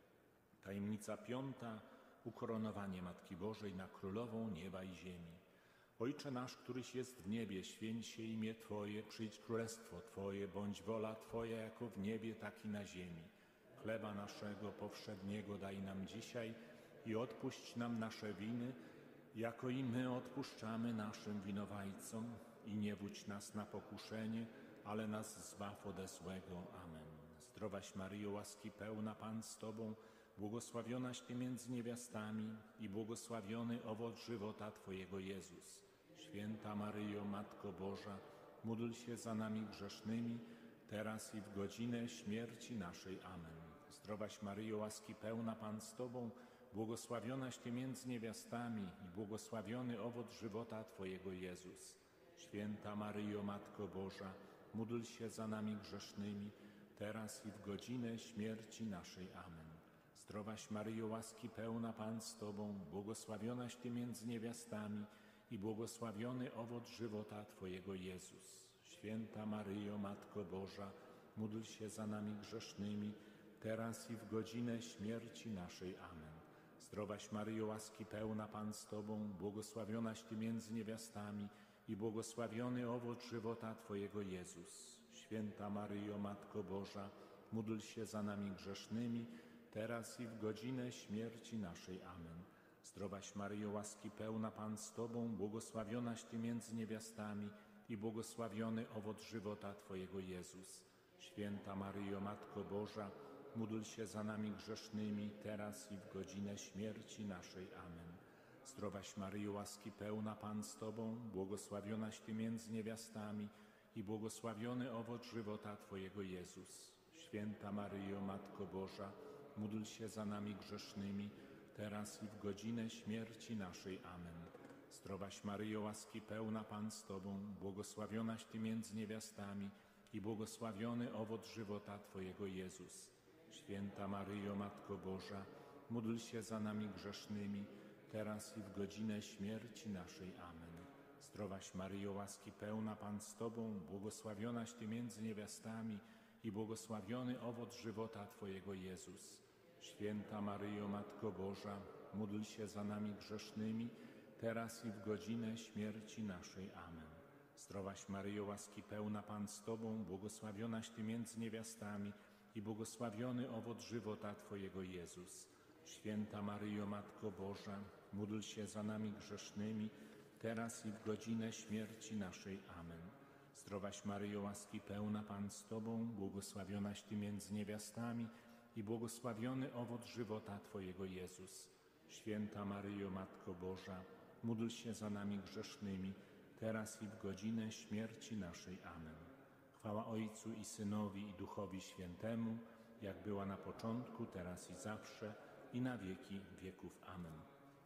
Speaker 5: Tajemnica piąta. Ukoronowanie Matki Bożej na Królową nieba i ziemi. Ojcze nasz, któryś jest w niebie, święć się imię Twoje, przyjdź królestwo Twoje, bądź wola Twoja jako w niebie, tak i na ziemi. Chleba naszego powszedniego daj nam dzisiaj i odpuść nam nasze winy, jako i my odpuszczamy naszym winowajcom. I nie wódź nas na pokuszenie, ale nas zbaw ode złego. Amen. Zdrowaś Maryjo, łaski pełna, Pan z Tobą, błogosławionaś Ty między niewiastami i błogosławiony owoc żywota Twojego, Jezus. Święta Maryjo, Matko Boża, módl się za nami grzesznymi, teraz i w godzinę śmierci naszej. Amen. Zdrowaś Maryjo, łaski pełna, Pan z Tobą, błogosławionaś Ty między niewiastami i błogosławiony owoc żywota Twojego, Jezus. Święta Maryjo, Matko Boża, módl się za nami grzesznymi, teraz i w godzinę śmierci naszej. Amen. Zdrowaś Maryjo, łaski pełna, Pan z Tobą, błogosławionaś Ty między niewiastami i błogosławiony owoc żywota Twojego, Jezus. Święta Maryjo, Matko Boża, módl się za nami grzesznymi, teraz i w godzinę śmierci naszej. Amen. Zdrowaś Maryjo, łaski pełna, Pan z Tobą, błogosławionaś Ty między niewiastami i błogosławiony owoc żywota Twojego, Jezus. Święta Maryjo, Matko Boża, módl się za nami grzesznymi, teraz i w godzinę śmierci naszej. Amen. Zdrowaś Maryjo, łaski pełna, Pan z Tobą, błogosławionaś Ty między niewiastami i błogosławiony owoc żywota Twojego, Jezus. Święta Maryjo, Matko Boża, módl się za nami grzesznymi, teraz i w godzinę śmierci naszej. Amen. Zdrowaś Maryjo, łaski pełna, Pan z Tobą, błogosławionaś Ty między niewiastami i błogosławiony owoc żywota Twojego, Jezus. Święta Maryjo, Matko Boża, módl się za nami grzesznymi, teraz i w godzinę śmierci naszej. Amen. Zdrowaś Maryjo, łaski pełna, Pan z Tobą, błogosławionaś Ty między niewiastami i błogosławiony owoc żywota Twojego, Jezus. Święta Maryjo, Matko Boża, módl się za nami grzesznymi, teraz i w godzinę śmierci naszej. Amen. Zdrowaś Maryjo, łaski pełna, Pan z Tobą, błogosławionaś Ty między niewiastami i błogosławiony owoc żywota Twojego, Jezus. Święta Maryjo, Matko Boża, módl się za nami grzesznymi, teraz i w godzinę śmierci naszej. Amen. Zdrowaś Maryjo, łaski pełna, Pan z Tobą, błogosławionaś Ty między niewiastami i błogosławiony owoc żywota Twojego, Jezus. Święta Maryjo, Matko Boża, módl się za nami grzesznymi, teraz i w godzinę śmierci naszej. Amen. Zdrowaś Maryjo, łaski pełna, Pan z Tobą, błogosławionaś Ty między niewiastami i błogosławiony owoc żywota Twojego, Jezus. Święta Maryjo, Matko Boża, módl się za nami grzesznymi, teraz i w godzinę śmierci naszej. Amen. Chwała Ojcu i Synowi i Duchowi Świętemu, jak była na początku, teraz i zawsze, i na wieki wieków. Amen.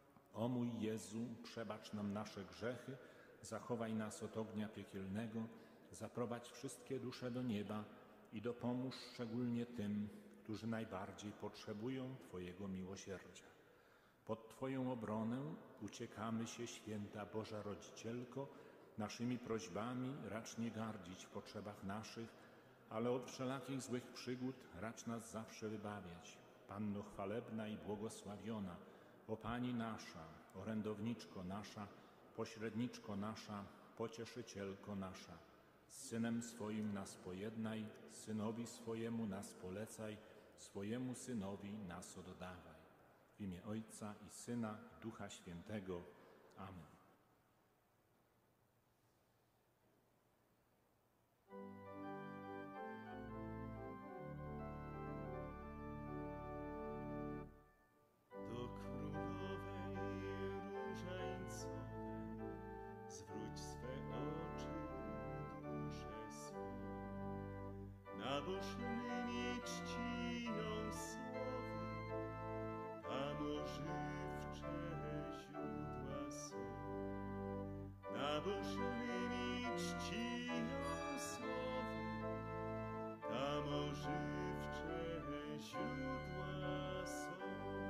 Speaker 5: O mój Jezu, przebacz nam nasze grzechy, zachowaj nas od ognia piekielnego, zaprowadź wszystkie dusze do nieba i dopomóż szczególnie tym, którzy najbardziej potrzebują Twojego miłosierdzia. Pod Twoją obronę uciekamy się, święta Boża Rodzicielko, naszymi prośbami racz nie gardzić w potrzebach naszych, ale od wszelakich złych przygód racz nas zawsze wybawiać. Panno chwalebna i błogosławiona, o Pani nasza, orędowniczko nasza, pośredniczko nasza, pocieszycielko nasza, z Synem swoim nas pojednaj, Synowi swojemu nas polecaj, swojemu Synowi nas oddawaj. W imię Ojca i Syna, i Ducha Świętego. Amen.
Speaker 4: Do królowej różańcowej zwróć swe oczy, dusze swą. Nabożnymi czciją słowy, tam ożywcze źródła są. Nabożnymi czciją słowy, tam ożywcze źródła są.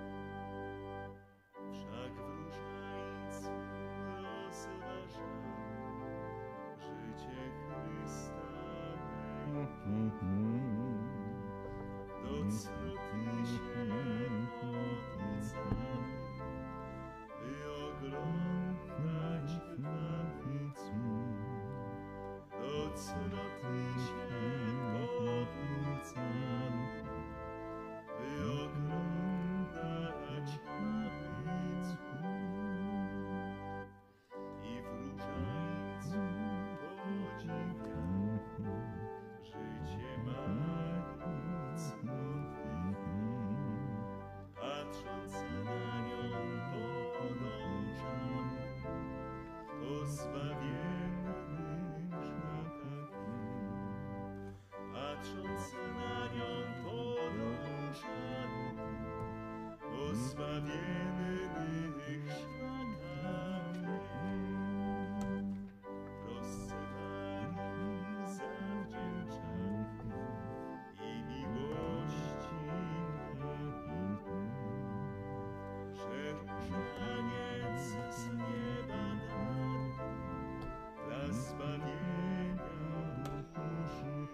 Speaker 4: Wszak w różańcu rozważamy życie Chrysta mego. Do cnoty się pobudzamy, by oglądać chwały cud. Do cnoty się pobudzamy, by oglądać chwały cud. I w różańcu podziwiamy życie Marii cnoty. Patrząc na nią podążamy po zbawiennych szlakach. Patrząc na nią podążamy po zbawiennych szlakach. Trosce Marii zawdzięczamy i miłości Marii, że różaniec z nieba dał dla zbawienia duszy.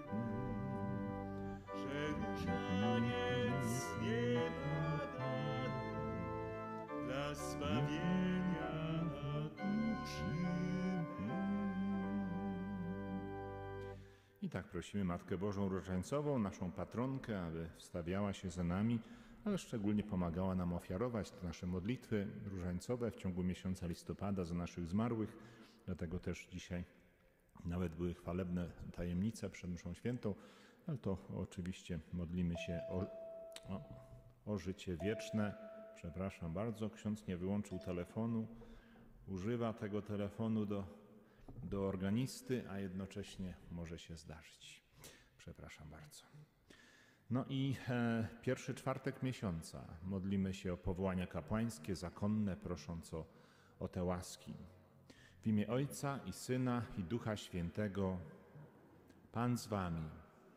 Speaker 4: Że różaniec z nieba dał dla zbawienia duszy
Speaker 5: I tak prosimy Matkę Bożą Różańcową, naszą patronkę, aby wstawiała się za nami, ale szczególnie pomagała nam ofiarować te nasze modlitwy różańcowe w ciągu miesiąca listopada za naszych zmarłych. Dlatego też dzisiaj nawet były chwalebne tajemnice przed mszą świętą, ale to oczywiście modlimy się o, o, o życie wieczne. Przepraszam bardzo, ksiądz nie wyłączył telefonu, używa tego telefonu do, do organisty, a jednocześnie może się zdarzyć. Przepraszam bardzo. No i e, pierwszy czwartek miesiąca modlimy się o powołania kapłańskie, zakonne, prosząc o, o te łaski. W imię Ojca i Syna i Ducha Świętego. Pan z wami.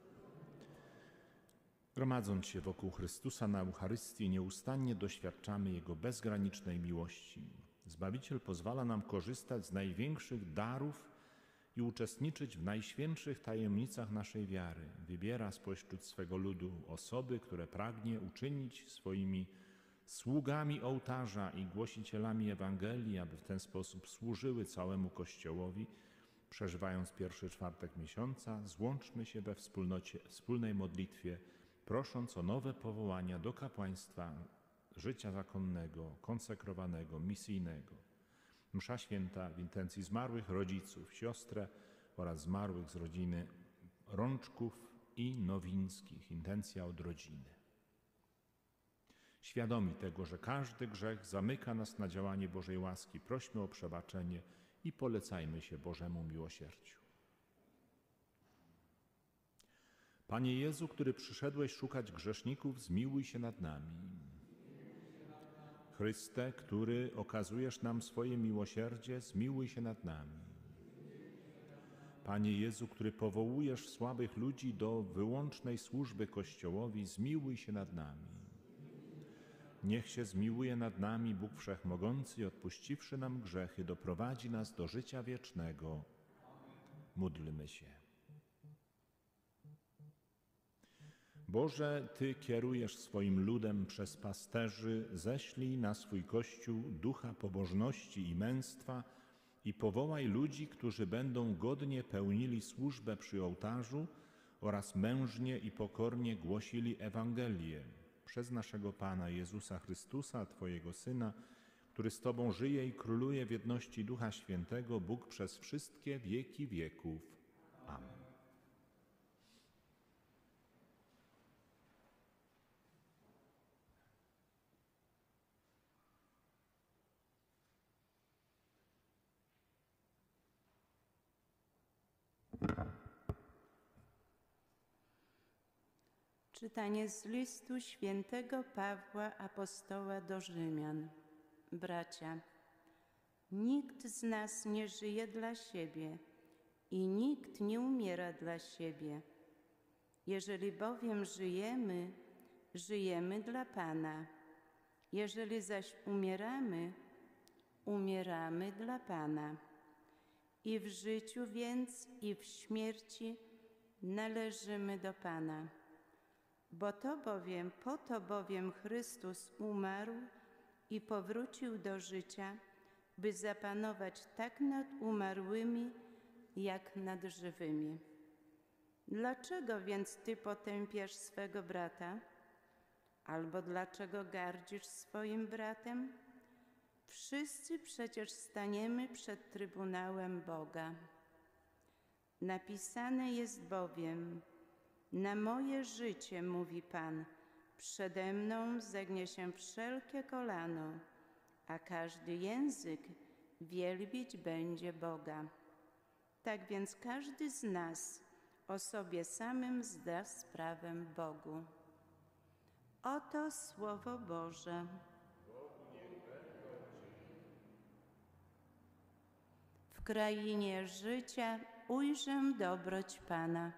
Speaker 5: Gromadząc się wokół Chrystusa na Eucharystii, nieustannie doświadczamy Jego bezgranicznej miłości. Zbawiciel pozwala nam korzystać z największych darów i uczestniczyć w najświętszych tajemnicach naszej wiary. Wybiera spośród swego ludu osoby, które pragnie uczynić swoimi sługami ołtarza i głosicielami Ewangelii, aby w ten sposób służyły całemu Kościołowi. Przeżywając pierwszy czwartek miesiąca, złączmy się we wspólnocie, wspólnej modlitwie, prosząc o nowe powołania do kapłaństwa życia zakonnego, konsekrowanego, misyjnego. Msza święta w intencji zmarłych rodziców, siostrę oraz zmarłych z rodziny Rączków i Nowińskich. Intencja od rodziny. Świadomi tego, że każdy grzech zamyka nas na działanie Bożej łaski, prośmy o przebaczenie i polecajmy się Bożemu miłosierdziu. Panie Jezu, który przyszedłeś szukać grzeszników, zmiłuj się nad nami. Chryste, który okazujesz nam swoje miłosierdzie, zmiłuj się nad nami. Panie Jezu, który powołujesz słabych ludzi do wyłącznej służby Kościołowi, zmiłuj się nad nami. Niech się zmiłuje nad nami Bóg Wszechmogący i odpuściwszy nam grzechy, doprowadzi nas do życia wiecznego. Módlmy się. Boże, Ty kierujesz swoim ludem przez pasterzy, ześlij na swój Kościół ducha pobożności i męstwa i powołaj ludzi, którzy będą godnie pełnili służbę przy ołtarzu oraz mężnie i pokornie głosili Ewangelię. Przez naszego Pana Jezusa Chrystusa, Twojego Syna, który z Tobą żyje i króluje w jedności Ducha Świętego, Bóg przez wszystkie wieki wieków. Amen.
Speaker 6: Czytanie z listu świętego Pawła Apostoła do Rzymian. Bracia, nikt z nas nie żyje dla siebie i nikt nie umiera dla siebie. Jeżeli bowiem żyjemy, żyjemy dla Pana. Jeżeli zaś umieramy, umieramy dla Pana. I w życiu więc, i w śmierci należymy do Pana. Bo to bowiem, po to bowiem Chrystus umarł i powrócił do życia, by zapanować tak nad umarłymi, jak nad żywymi. Dlaczego więc Ty potępiasz swego brata? Albo dlaczego gardzisz swoim bratem? Wszyscy przecież staniemy przed Trybunałem Boga. Napisane jest bowiem: na moje życie, mówi Pan, przede mną zegnie się wszelkie kolano, a każdy język wielbić będzie Boga. Tak więc każdy z nas o sobie samym zda sprawę Bogu. Oto Słowo Boże. W krainie życia ujrzę dobroć Pana.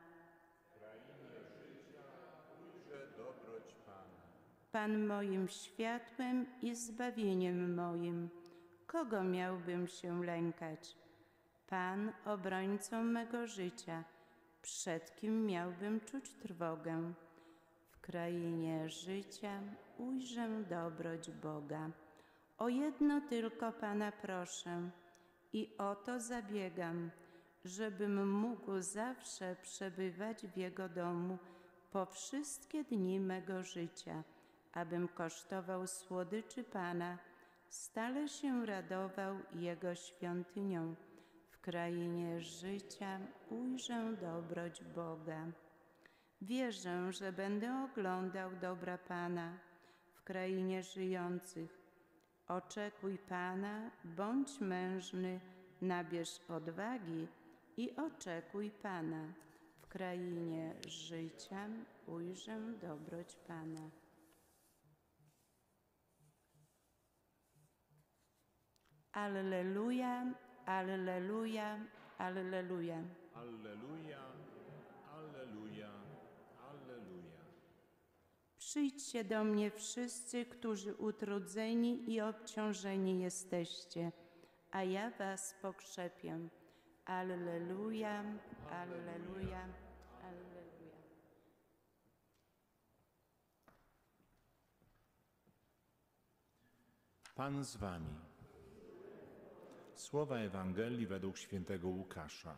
Speaker 6: Pan moim światłem i zbawieniem moim, kogo miałbym się lękać? Pan obrońcą mego życia, przed kim miałbym czuć trwogę? W krainie życia ujrzę dobroć Boga. O jedno tylko Pana proszę i o to zabiegam, żebym mógł zawsze przebywać w Jego domu po wszystkie dni mego życia, abym kosztował słodyczy Pana, stale się radował Jego świątynią. W krainie życia ujrzę dobroć Boga. Wierzę, że będę oglądał dobra Pana w krainie żyjących. Oczekuj Pana, bądź mężny, nabierz odwagi i oczekuj Pana. W krainie życia ujrzę dobroć Pana. Alleluja, alleluja, alleluja.
Speaker 5: Alleluja, alleluja, alleluja.
Speaker 6: Przyjdźcie do mnie wszyscy, którzy utrudzeni i obciążeni jesteście, a ja was pokrzepię. Alleluja, alleluja, alleluja.
Speaker 5: Pan z wami. Słowa Ewangelii według świętego Łukasza.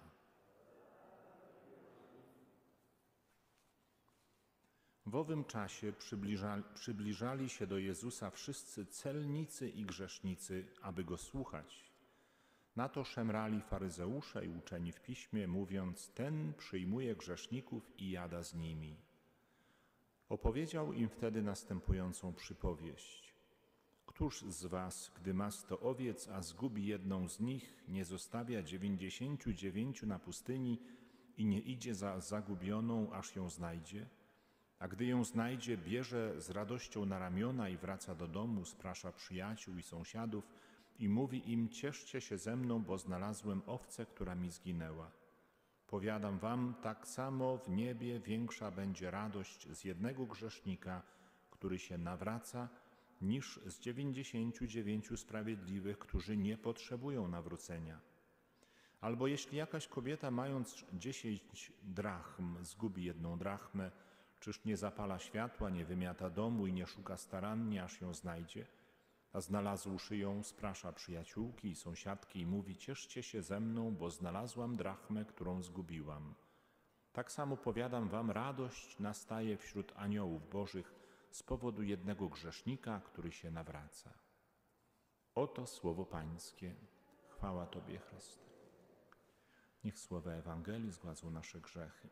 Speaker 5: W owym czasie przybliżali, przybliżali się do Jezusa wszyscy celnicy i grzesznicy, aby Go słuchać. Na to szemrali faryzeusze i uczeni w piśmie, mówiąc: ten przyjmuje grzeszników i jada z nimi. Opowiedział im wtedy następującą przypowieść. Któż z was, gdy ma sto owiec, a zgubi jedną z nich, nie zostawia dziewięćdziesięciu dziewięciu na pustyni i nie idzie za zagubioną, aż ją znajdzie? A gdy ją znajdzie, bierze z radością na ramiona i wraca do domu, sprasza przyjaciół i sąsiadów i mówi im: cieszcie się ze mną, bo znalazłem owcę, która mi zginęła. Powiadam wam, tak samo w niebie większa będzie radość z jednego grzesznika, który się nawraca, niż z dziewięćdziesięciu dziewięciu sprawiedliwych, którzy nie potrzebują nawrócenia. Albo jeśli jakaś kobieta, mając dziesięć drachm, zgubi jedną drachmę, Czyż nie zapala światła, nie wymiata domu i nie szuka starannie, aż ją znajdzie? A znalazłszy ją, sprasza przyjaciółki i sąsiadki i mówi: cieszcie się ze mną, bo znalazłam drachmę, którą zgubiłam. Tak samo powiadam wam, radość nastaje wśród aniołów bożych z powodu jednego grzesznika, który się nawraca. Oto słowo Pańskie. Chwała Tobie, Chryste. Niech słowa Ewangelii zgładzą nasze grzechy.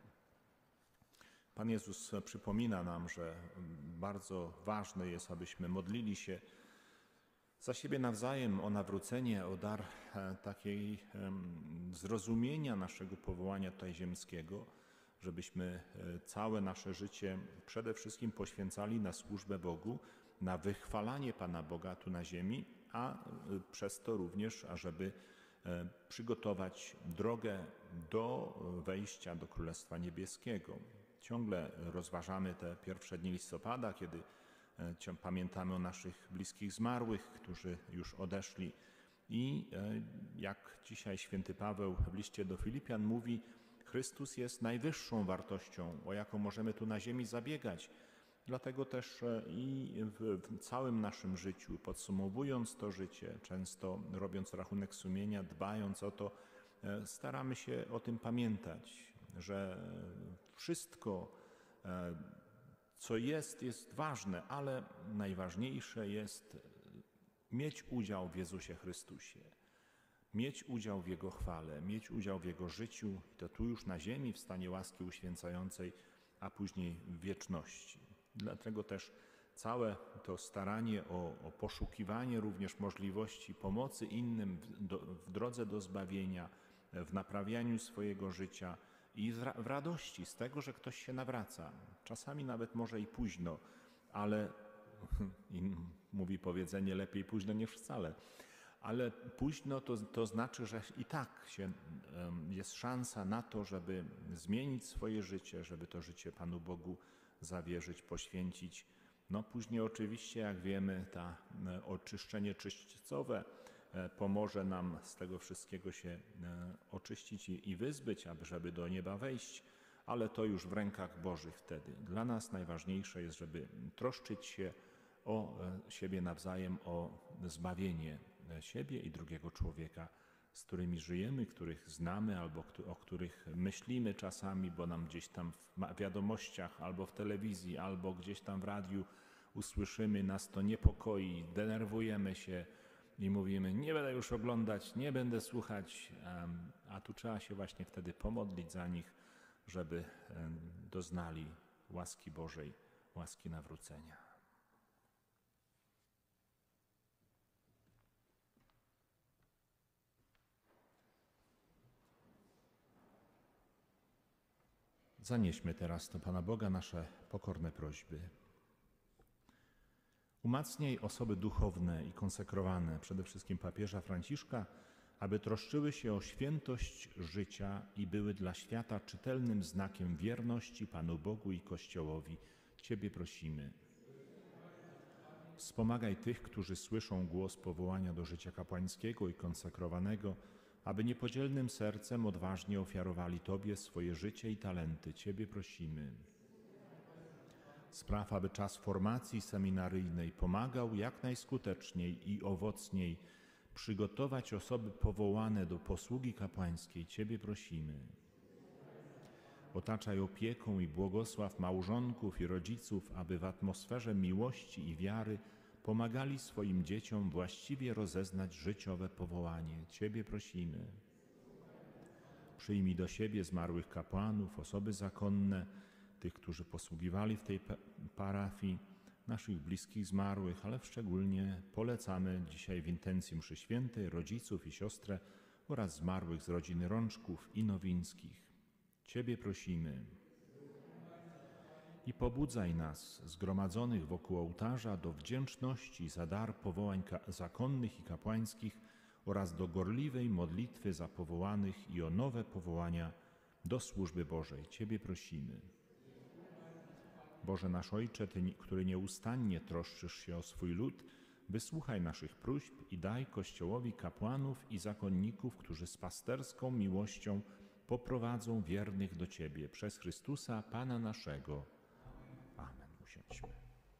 Speaker 5: Pan Jezus przypomina nam, że bardzo ważne jest, abyśmy modlili się za siebie nawzajem o nawrócenie, o dar takiej zrozumienia naszego powołania tutaj ziemskiego, żebyśmy całe nasze życie przede wszystkim poświęcali na służbę Bogu, na wychwalanie Pana Boga tu na ziemi, a przez to również, ażeby przygotować drogę do wejścia do Królestwa Niebieskiego. Ciągle rozważamy te pierwsze dni listopada, kiedy pamiętamy o naszych bliskich zmarłych, którzy już odeszli. I jak dzisiaj święty Paweł w liście do Filipian mówi, Chrystus jest najwyższą wartością, o jaką możemy tu na ziemi zabiegać. Dlatego też i w całym naszym życiu, podsumowując to życie, często robiąc rachunek sumienia, dbając o to, staramy się o tym pamiętać, że wszystko, co jest, jest ważne, ale najważniejsze jest mieć udział w Jezusie Chrystusie, mieć udział w Jego chwale, mieć udział w Jego życiu, i to tu już na ziemi, w stanie łaski uświęcającej, a później w wieczności. Dlatego też całe to staranie o, o poszukiwanie również możliwości pomocy innym w, do, w drodze do zbawienia, w naprawianiu swojego życia i w, w radości z tego, że ktoś się nawraca. Czasami nawet może i późno, ale i mówi powiedzenie lepiej późno niż wcale. Ale późno to, to znaczy, że i tak się, jest szansa na to, żeby zmienić swoje życie, żeby to życie Panu Bogu zawierzyć, poświęcić. No później oczywiście, jak wiemy, ta oczyszczenie czyśćcowe pomoże nam z tego wszystkiego się oczyścić i wyzbyć, aby żeby do nieba wejść, ale to już w rękach Bożych wtedy. Dla nas najważniejsze jest, żeby troszczyć się o siebie nawzajem, o zbawienie siebie i drugiego człowieka, z którymi żyjemy, których znamy albo o których myślimy czasami, bo nam gdzieś tam w wiadomościach albo w telewizji, albo gdzieś tam w radiu usłyszymy, nas to niepokoi, denerwujemy się i mówimy: nie będę już oglądać, nie będę słuchać, a tu trzeba się właśnie wtedy pomodlić za nich, żeby doznali łaski Bożej, łaski nawrócenia. Zanieśmy teraz do Pana Boga nasze pokorne prośby. Umacniaj osoby duchowne i konsekrowane, przede wszystkim papieża Franciszka, aby troszczyły się o świętość życia i były dla świata czytelnym znakiem wierności Panu Bogu i Kościołowi. Ciebie prosimy. Wspomagaj tych, którzy słyszą głos powołania do życia kapłańskiego i konsekrowanego, aby niepodzielnym sercem odważnie ofiarowali Tobie swoje życie i talenty. Ciebie prosimy. Spraw, aby czas formacji seminaryjnej pomagał jak najskuteczniej i owocniej przygotować osoby powołane do posługi kapłańskiej. Ciebie prosimy. Otaczaj opieką i błogosław małżonków i rodziców, aby w atmosferze miłości i wiary pomagali swoim dzieciom właściwie rozeznać życiowe powołanie. Ciebie prosimy. Przyjmij do siebie zmarłych kapłanów, osoby zakonne, tych, którzy posługiwali w tej parafii, naszych bliskich zmarłych, ale szczególnie polecamy dzisiaj w intencji mszy świętej rodziców i siostrę oraz zmarłych z rodziny Rączków i Nowińskich. Ciebie prosimy. I pobudzaj nas, zgromadzonych wokół ołtarza, do wdzięczności za dar powołań zakonnych i kapłańskich oraz do gorliwej modlitwy za powołanych i o nowe powołania do służby Bożej. Ciebie prosimy. Boże nasz Ojcze, Ty, który nieustannie troszczysz się o swój lud, wysłuchaj naszych próśb i daj Kościołowi kapłanów i zakonników, którzy z pasterską miłością poprowadzą wiernych do Ciebie przez Chrystusa, Pana naszego. Usiądźmy.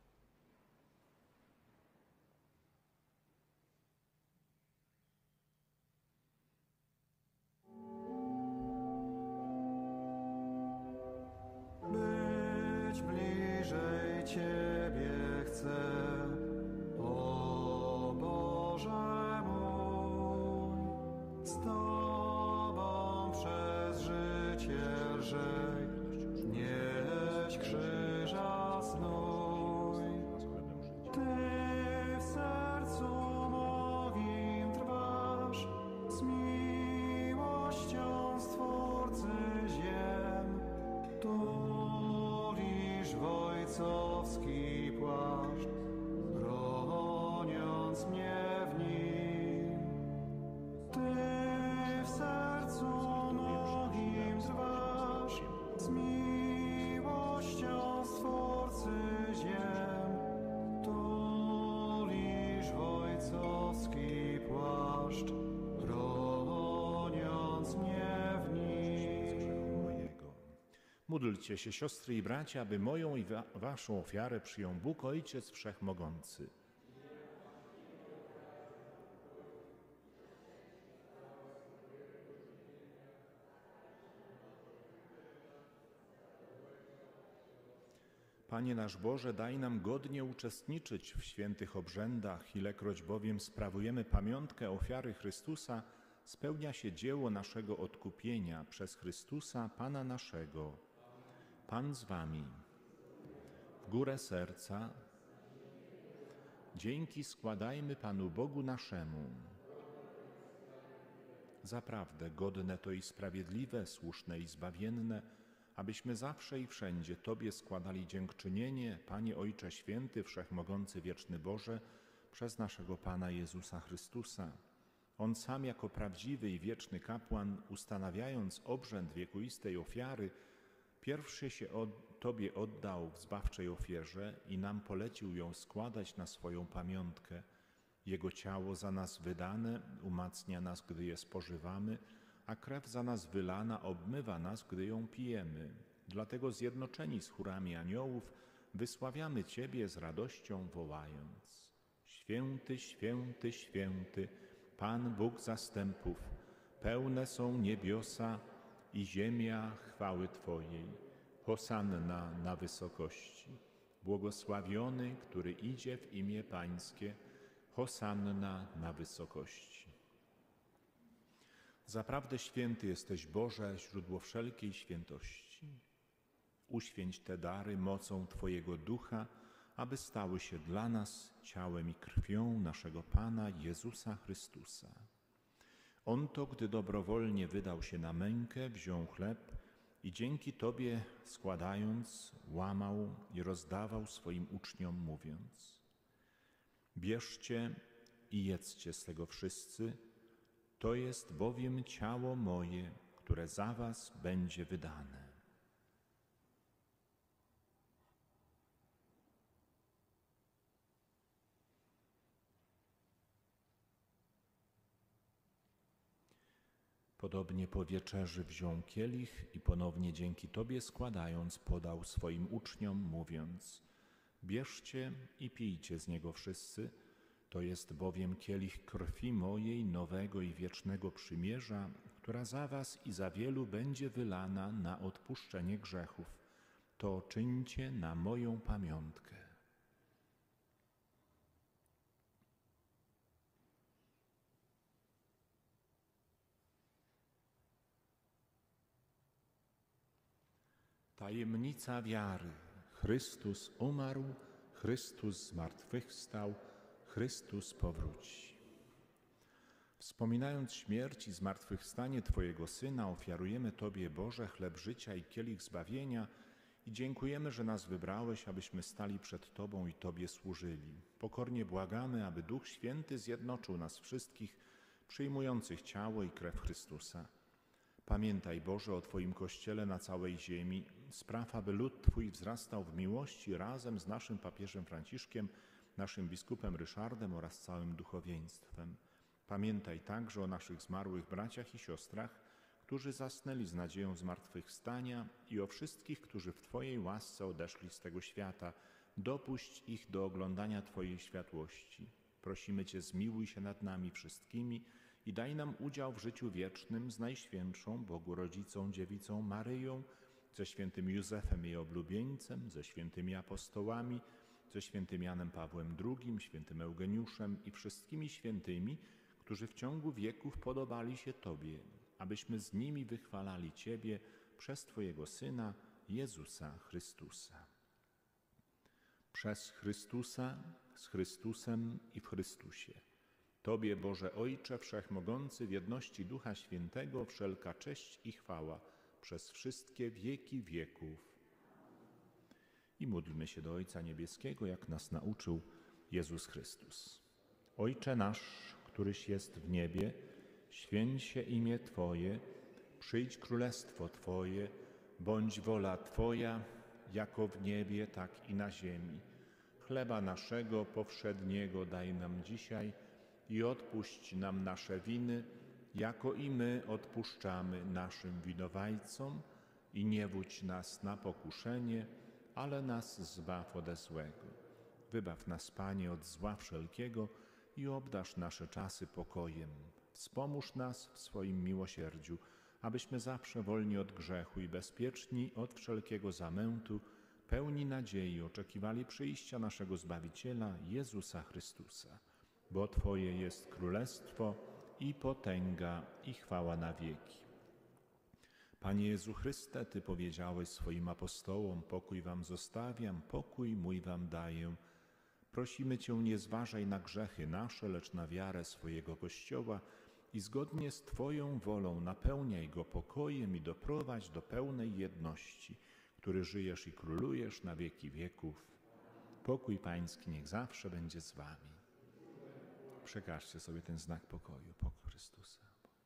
Speaker 7: Być bliżej Ciebie chcę, o Boże mój, z Tobą przez życie lżej, nieś krzyża znój. Ty w sercu moim trwasz, z miłością Stwórcy ziem, tulisz w ojcowski płaszcz, chroniąc mnie w nim. Ty w sercu moim trwasz, z miłością Stwórcy ziem, tulisz w ojcowski płaszcz, chroniąc mnie w nim.
Speaker 5: Mojego. Módlcie się, siostry i bracia, aby moją i wa- waszą ofiarę przyjął Bóg Ojciec Wszechmogący. Panie nasz Boże, daj nam godnie uczestniczyć w świętych obrzędach, ilekroć bowiem sprawujemy pamiątkę ofiary Chrystusa, spełnia się dzieło naszego odkupienia przez Chrystusa, Pana naszego. Pan z wami. W górę serca. Dzięki składajmy Panu Bogu naszemu. Zaprawdę godne to i sprawiedliwe, słuszne i zbawienne, abyśmy zawsze i wszędzie Tobie składali dziękczynienie, Panie Ojcze Święty, Wszechmogący, Wieczny Boże, przez naszego Pana Jezusa Chrystusa. On sam jako prawdziwy i wieczny kapłan, ustanawiając obrzęd wiekuistej ofiary, pierwszy się od Tobie oddał w zbawczej ofierze i nam polecił ją składać na swoją pamiątkę. Jego ciało za nas wydane umacnia nas, gdy je spożywamy, a krew za nas wylana obmywa nas, gdy ją pijemy. Dlatego zjednoczeni z chórami aniołów wysławiamy Ciebie z radością wołając: Święty, święty, święty, Pan Bóg zastępów, pełne są niebiosa i ziemia chwały Twojej. Hosanna na wysokości. Błogosławiony, który idzie w imię Pańskie. Hosanna na wysokości. Zaprawdę święty jesteś, Boże, źródło wszelkiej świętości. Uświęć te dary mocą Twojego Ducha, aby stały się dla nas ciałem i krwią naszego Pana Jezusa Chrystusa. On to, gdy dobrowolnie wydał się na mękę, wziął chleb i dzięki Tobie składając, łamał i rozdawał swoim uczniom, mówiąc: Bierzcie i jedzcie z tego wszyscy, to jest bowiem ciało moje, które za was będzie wydane. Podobnie po wieczerzy wziął kielich i ponownie dzięki Tobie składając podał swoim uczniom, mówiąc: Bierzcie i pijcie z niego wszyscy, to jest bowiem kielich krwi mojej nowego i wiecznego przymierza, która za was i za wielu będzie wylana na odpuszczenie grzechów. To czyńcie na moją pamiątkę. Tajemnica wiary. Chrystus umarł, Chrystus zmartwychwstał, Chrystus powróci. Wspominając śmierć i zmartwychwstanie Twojego Syna, ofiarujemy Tobie, Boże, chleb życia i kielich zbawienia i dziękujemy, że nas wybrałeś, abyśmy stali przed Tobą i Tobie służyli. Pokornie błagamy, aby Duch Święty zjednoczył nas wszystkich, przyjmujących ciało i krew Chrystusa. Pamiętaj, Boże, o Twoim Kościele na całej ziemi. Spraw, aby lud Twój wzrastał w miłości razem z naszym papieżem Franciszkiem, naszym biskupem Ryszardem oraz całym duchowieństwem. Pamiętaj także o naszych zmarłych braciach i siostrach, którzy zasnęli z nadzieją zmartwychwstania, i o wszystkich, którzy w Twojej łasce odeszli z tego świata, dopuść ich do oglądania Twojej światłości. Prosimy Cię, zmiłuj się nad nami wszystkimi i daj nam udział w życiu wiecznym z Najświętszą Bogu Rodzicą Dziewicą Maryją, ze świętym Józefem jej oblubieńcem, ze świętymi apostołami, ze świętym Janem Pawłem drugim, świętym Eugeniuszem i wszystkimi świętymi, którzy w ciągu wieków podobali się Tobie, abyśmy z nimi wychwalali Ciebie przez Twojego Syna, Jezusa Chrystusa. Przez Chrystusa, z Chrystusem i w Chrystusie. Tobie, Boże Ojcze Wszechmogący, w jedności Ducha Świętego, wszelka cześć i chwała przez wszystkie wieki wieków. I módlmy się do Ojca Niebieskiego, jak nas nauczył Jezus Chrystus. Ojcze nasz, któryś jest w niebie, święć się imię Twoje, przyjdź królestwo Twoje, bądź wola Twoja, jako w niebie, tak i na ziemi. Chleba naszego powszedniego daj nam dzisiaj i odpuść nam nasze winy, jako i my odpuszczamy naszym winowajcom, i nie wódź nas na pokuszenie, ale nas zbaw ode złego. Wybaw nas, Panie, od zła wszelkiego i obdarz nasze czasy pokojem. Wspomóż nas w swoim miłosierdziu, abyśmy zawsze wolni od grzechu i bezpieczni od wszelkiego zamętu, pełni nadziei oczekiwali przyjścia naszego Zbawiciela, Jezusa Chrystusa. Bo Twoje jest królestwo i potęga i chwała na wieki. Panie Jezu Chryste, Ty powiedziałeś swoim apostołom, pokój wam zostawiam, pokój mój wam daję. Prosimy Cię, nie zważaj na grzechy nasze, lecz na wiarę swojego Kościoła i zgodnie z Twoją wolą napełniaj go pokojem i doprowadź do pełnej jedności, który żyjesz i królujesz na wieki wieków. Pokój Pański niech zawsze będzie z Wami. Przekażcie sobie ten znak pokoju, pokój Chrystusa.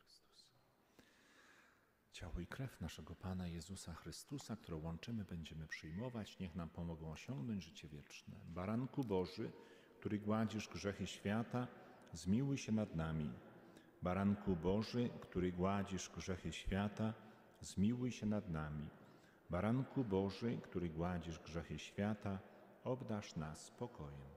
Speaker 5: Ciało i krew naszego Pana Jezusa Chrystusa, które łączymy, będziemy przyjmować, niech nam pomogą osiągnąć życie wieczne. Baranku Boży, który gładzisz grzechy świata, zmiłuj się nad nami. Baranku Boży, który gładzisz grzechy świata, zmiłuj się nad nami. Baranku Boży, który gładzisz grzechy świata, obdarz nas pokojem.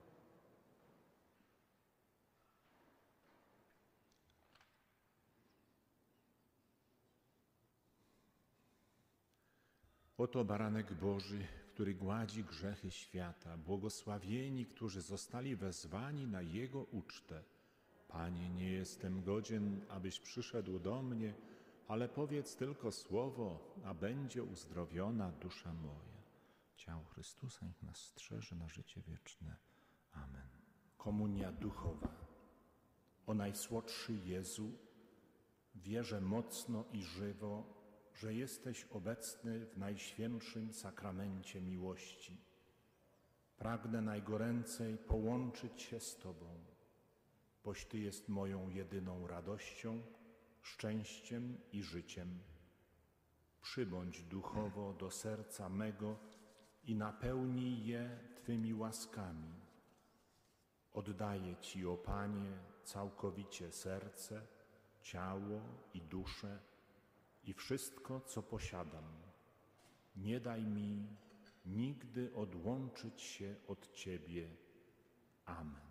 Speaker 5: Oto baranek Boży, który gładzi grzechy świata, błogosławieni, którzy zostali wezwani na Jego ucztę. Panie, nie jestem godzien, abyś przyszedł do mnie, ale powiedz tylko słowo, a będzie uzdrowiona dusza moja. Ciało Chrystusa niech nas strzeże na życie wieczne. Amen. Komunia duchowa. O Najsłodszy Jezu, wierzę mocno i żywo, że jesteś obecny w Najświętszym sakramencie miłości. Pragnę najgoręcej połączyć się z Tobą, boś Ty jest moją jedyną radością, szczęściem i życiem. Przybądź duchowo do serca mego i napełnij je Twymi łaskami. Oddaję Ci, o Panie, całkowicie serce, ciało i duszę, i wszystko, co posiadam. Nie daj mi nigdy odłączyć się od Ciebie. Amen.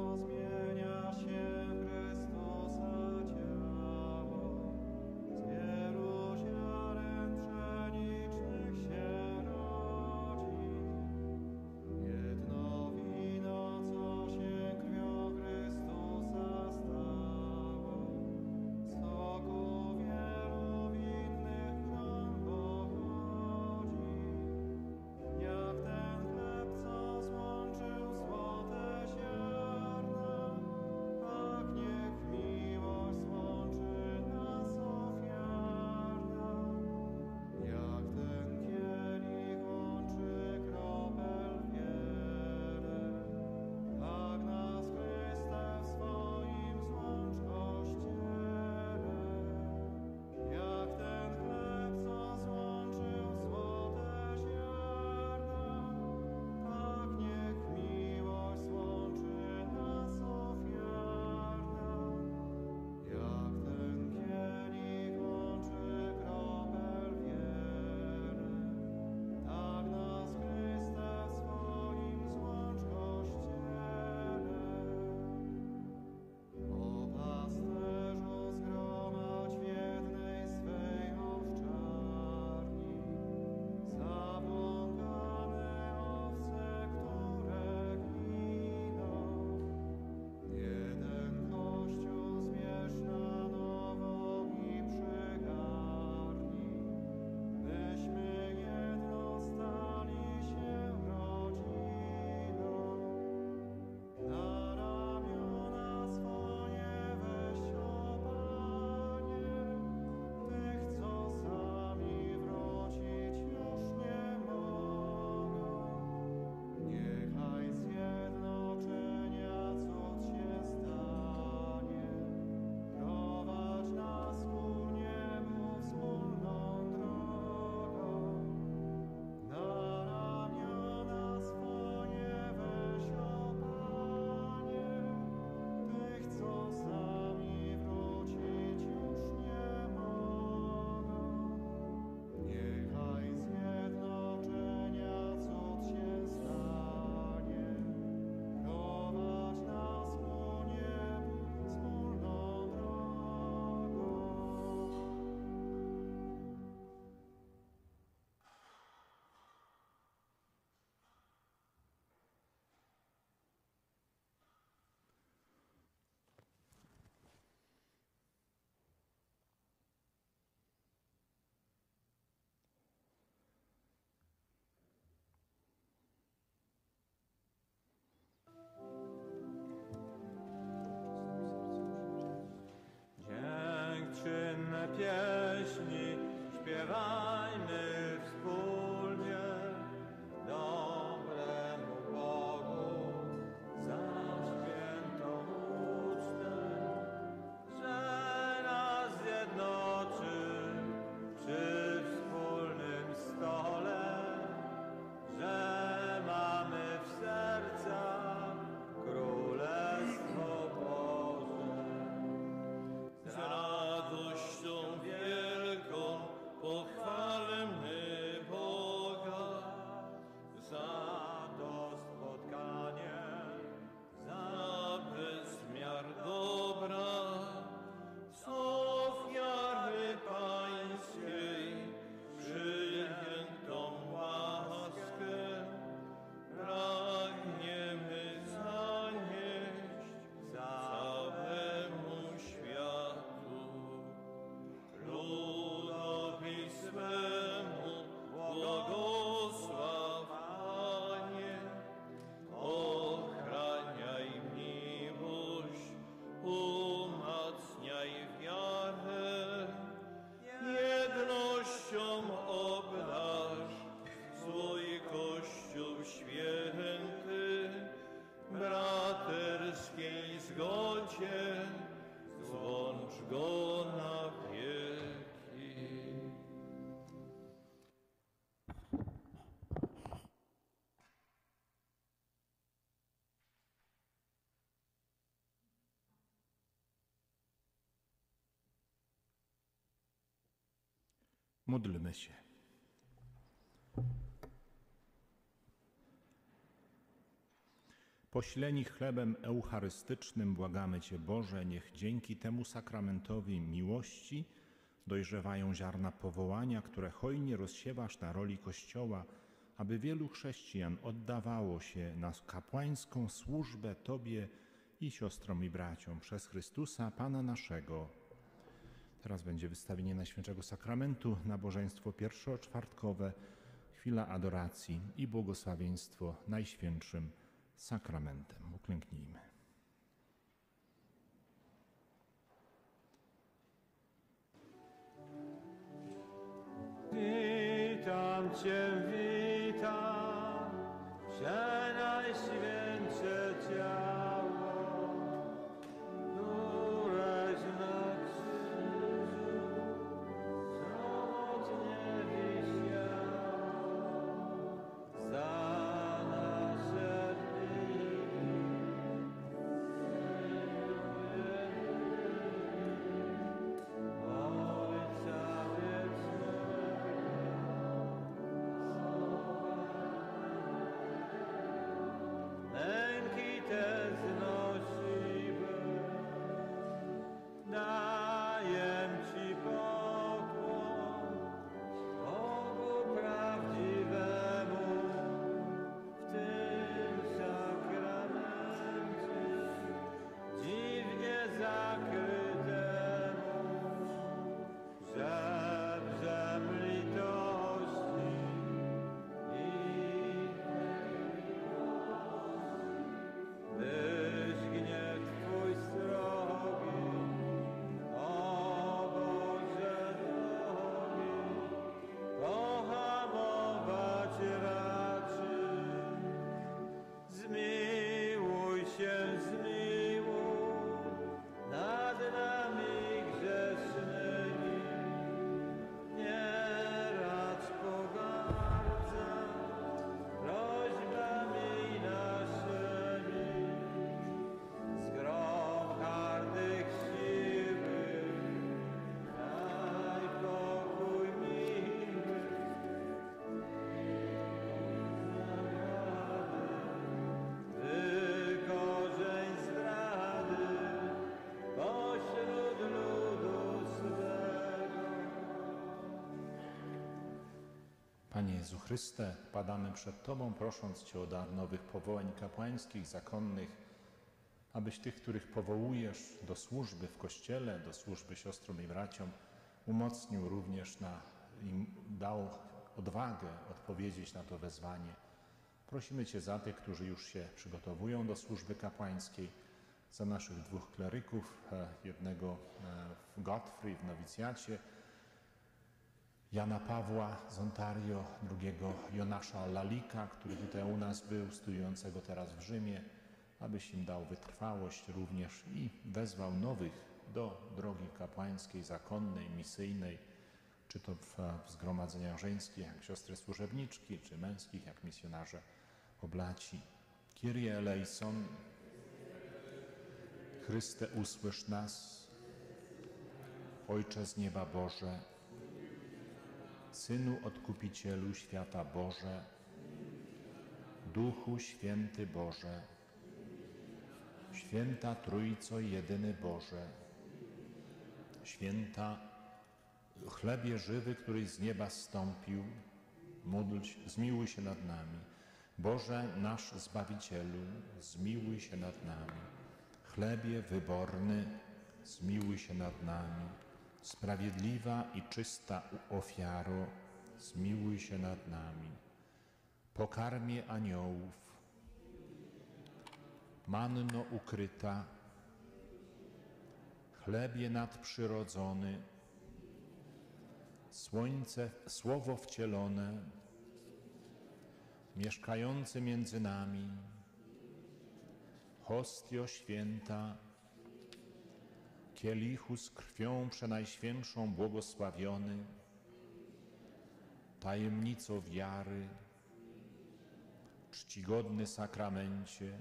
Speaker 7: Zmienia się w Chrystusa ciało,
Speaker 5: Módlmy się. Pośleni chlebem eucharystycznym błagamy Cię, Boże, niech dzięki temu sakramentowi miłości dojrzewają ziarna powołania, które hojnie rozsiewasz na roli Kościoła, aby wielu chrześcijan oddawało się na kapłańską służbę Tobie i siostrom i braciom przez Chrystusa, Pana naszego. Teraz będzie wystawienie Najświętszego Sakramentu, nabożeństwo pierwszoczwartkowe, chwila adoracji i błogosławieństwo Najświętszym Sakramentem. Uklęknijmy.
Speaker 8: Witam Cię, witam, Przenajświętsze ciało, któreś na krzyżu samotnie wisiało, za nasze dni. Ojca męki te znosiły, daję Ci pokłon, Bogu prawdziwemu, w tym sakramencie, dziwnie zakrytemu, żebrzem litości i byś gniew Twój srogi, o Boże drogi, pohamować raczy. Zmiłuj się, zmiłuj nad nami grzesznymi, nie racz pogardzać prośbami naszymi. Zgrom harnych siły, daj pokój miły, wykorzeń zdrady pośród ludu swego.
Speaker 5: Panie Jezu Chryste, padamy przed Tobą, prosząc Cię o dar nowych powołań kapłańskich, zakonnych, abyś tych, których powołujesz do służby w Kościele, do służby siostrom i braciom, umocnił również na, im dał odwagę odpowiedzieć na to wezwanie. Prosimy Cię za tych, którzy już się przygotowują do służby kapłańskiej, za naszych dwóch kleryków, e, jednego e, w Godfrey w nowicjacie, Jana Pawła z Ontario, drugiego Jonasza Lalika, który tutaj u nas był, studiującego teraz w Rzymie, abyś im dał wytrwałość również i wezwał nowych do drogi kapłańskiej, zakonnej, misyjnej, czy to w, w zgromadzeniach żeńskich jak siostry służebniczki, czy męskich jak misjonarze oblaci. Kyrie eleison, Chryste usłysz nas, Ojcze z nieba Boże, Synu Odkupicielu świata Boże, Duchu Święty Boże, Święta Trójco jedyny Boże, Święta chlebie żywy, któryś z nieba zstąpił, módl się, zmiłuj się nad nami. Boże nasz Zbawicielu, zmiłuj się nad nami. Chlebie wyborny, zmiłuj się nad nami. Sprawiedliwa i czysta ofiaro, zmiłuj się nad nami. Pokarmie aniołów, manno ukryta, chlebie nadprzyrodzony, słońce, słowo wcielone, mieszkający między nami, hostio święta, kielichu z krwią przenajświętszą błogosławiony, tajemnico wiary, czcigodny sakramencie,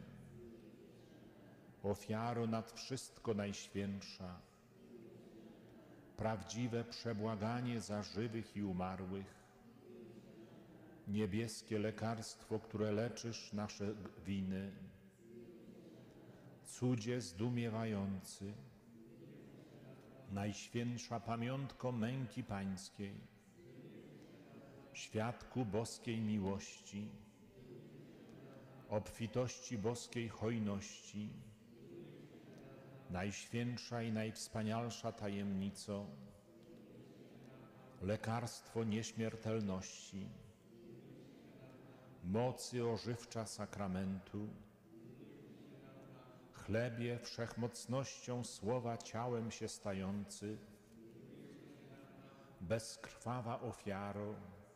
Speaker 5: ofiaro nad wszystko najświętsza, prawdziwe przebłaganie za żywych i umarłych, niebieskie lekarstwo, które leczysz nasze winy, cudzie zdumiewający, najświętsza pamiątko męki pańskiej, świadku boskiej miłości, obfitości boskiej hojności, najświętsza i najwspanialsza tajemnico, lekarstwo nieśmiertelności, mocy ożywcza sakramentu, chlebie wszechmocnością słowa ciałem się stający, bezkrwawa ofiaro,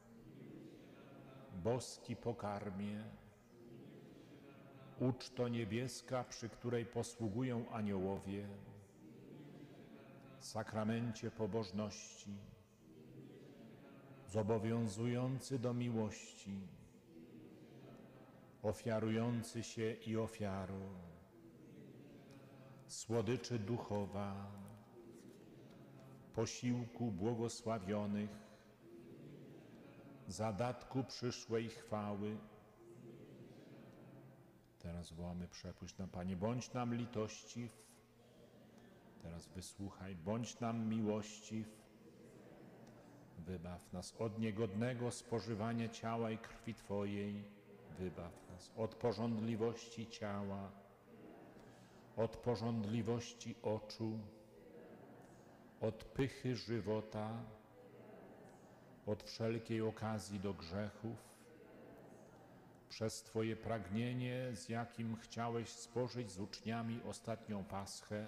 Speaker 5: boski pokarmie, uczto niebieska, przy której posługują aniołowie, sakramencie pobożności, zobowiązujący do miłości, ofiarujący się i ofiarą, słodyczy duchowa, posiłku błogosławionych, zadatku przyszłej chwały. Teraz wołamy: przepuść nam, Panie, bądź nam litościw. Teraz wysłuchaj: bądź nam miłościw. Wybaw nas od niegodnego spożywania ciała i krwi Twojej. Wybaw nas od pożądliwości ciała, od pożądliwości oczu, od pychy żywota, od wszelkiej okazji do grzechów, przez Twoje pragnienie, z jakim chciałeś spożyć z uczniami ostatnią Paschę,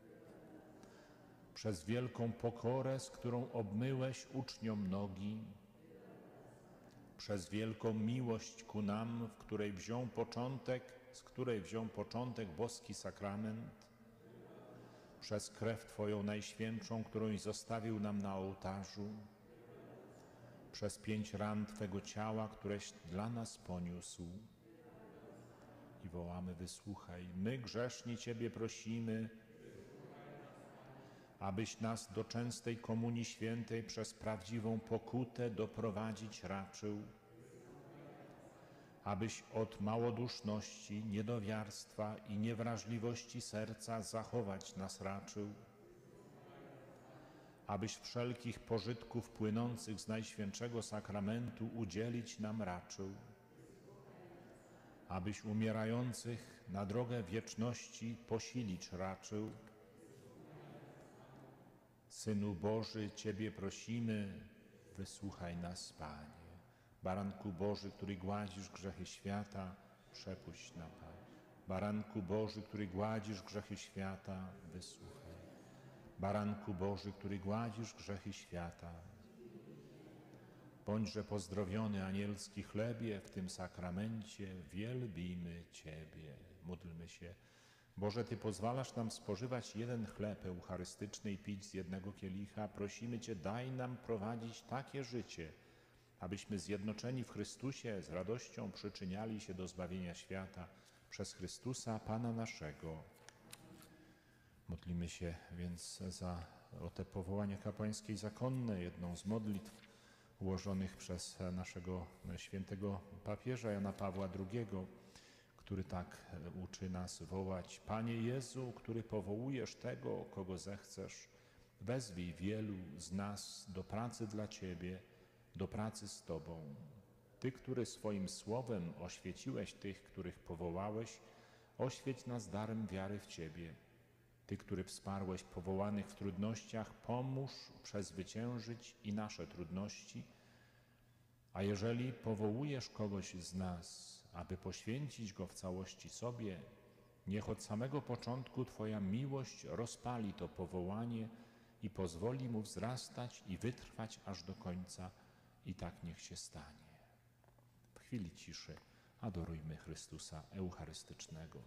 Speaker 5: przez wielką pokorę, z którą obmyłeś uczniom nogi, przez wielką miłość ku nam, w której wziął początek, z której wziął początek boski sakrament, przez krew Twoją najświętszą, którąś zostawił nam na ołtarzu, przez pięć ran Twego ciała, któreś dla nas poniósł. I wołamy: wysłuchaj. My, grzeszni, Ciebie prosimy, abyś nas do częstej komunii świętej przez prawdziwą pokutę doprowadzić raczył, abyś od małoduszności, niedowiarstwa i niewrażliwości serca zachować nas raczył, abyś wszelkich pożytków płynących z Najświętszego Sakramentu udzielić nam raczył, abyś umierających na drogę wieczności posilić raczył. Synu Boży, Ciebie prosimy, wysłuchaj nas, Panie. Baranku Boży, który gładzisz grzechy świata, przepuść nam, Panie. Baranku Boży, który gładzisz grzechy świata, wysłuchaj. Baranku Boży, który gładzisz grzechy świata, bądźże pozdrowiony anielski chlebie w tym sakramencie, wielbimy Ciebie. Módlmy się. Boże, Ty pozwalasz nam spożywać jeden chleb eucharystyczny i pić z jednego kielicha. Prosimy Cię, daj nam prowadzić takie życie, abyśmy zjednoczeni w Chrystusie z radością przyczyniali się do zbawienia świata przez Chrystusa, Pana naszego. Modlimy się więc za o te powołania kapłańskie i zakonne, jedną z modlitw ułożonych przez naszego świętego papieża Jana Pawła drugiego, który tak uczy nas wołać: Panie Jezu, który powołujesz tego, kogo zechcesz, wezwij wielu z nas do pracy dla Ciebie, do pracy z Tobą. Ty, który swoim słowem oświeciłeś tych, których powołałeś, oświeć nas darem wiary w Ciebie. Ty, który wsparłeś powołanych w trudnościach, pomóż przezwyciężyć i nasze trudności. A jeżeli powołujesz kogoś z nas, aby poświęcić go w całości sobie, niech od samego początku Twoja miłość rozpali to powołanie i pozwoli mu wzrastać i wytrwać aż do końca. I tak niech się stanie. W chwili ciszy adorujmy Chrystusa Eucharystycznego.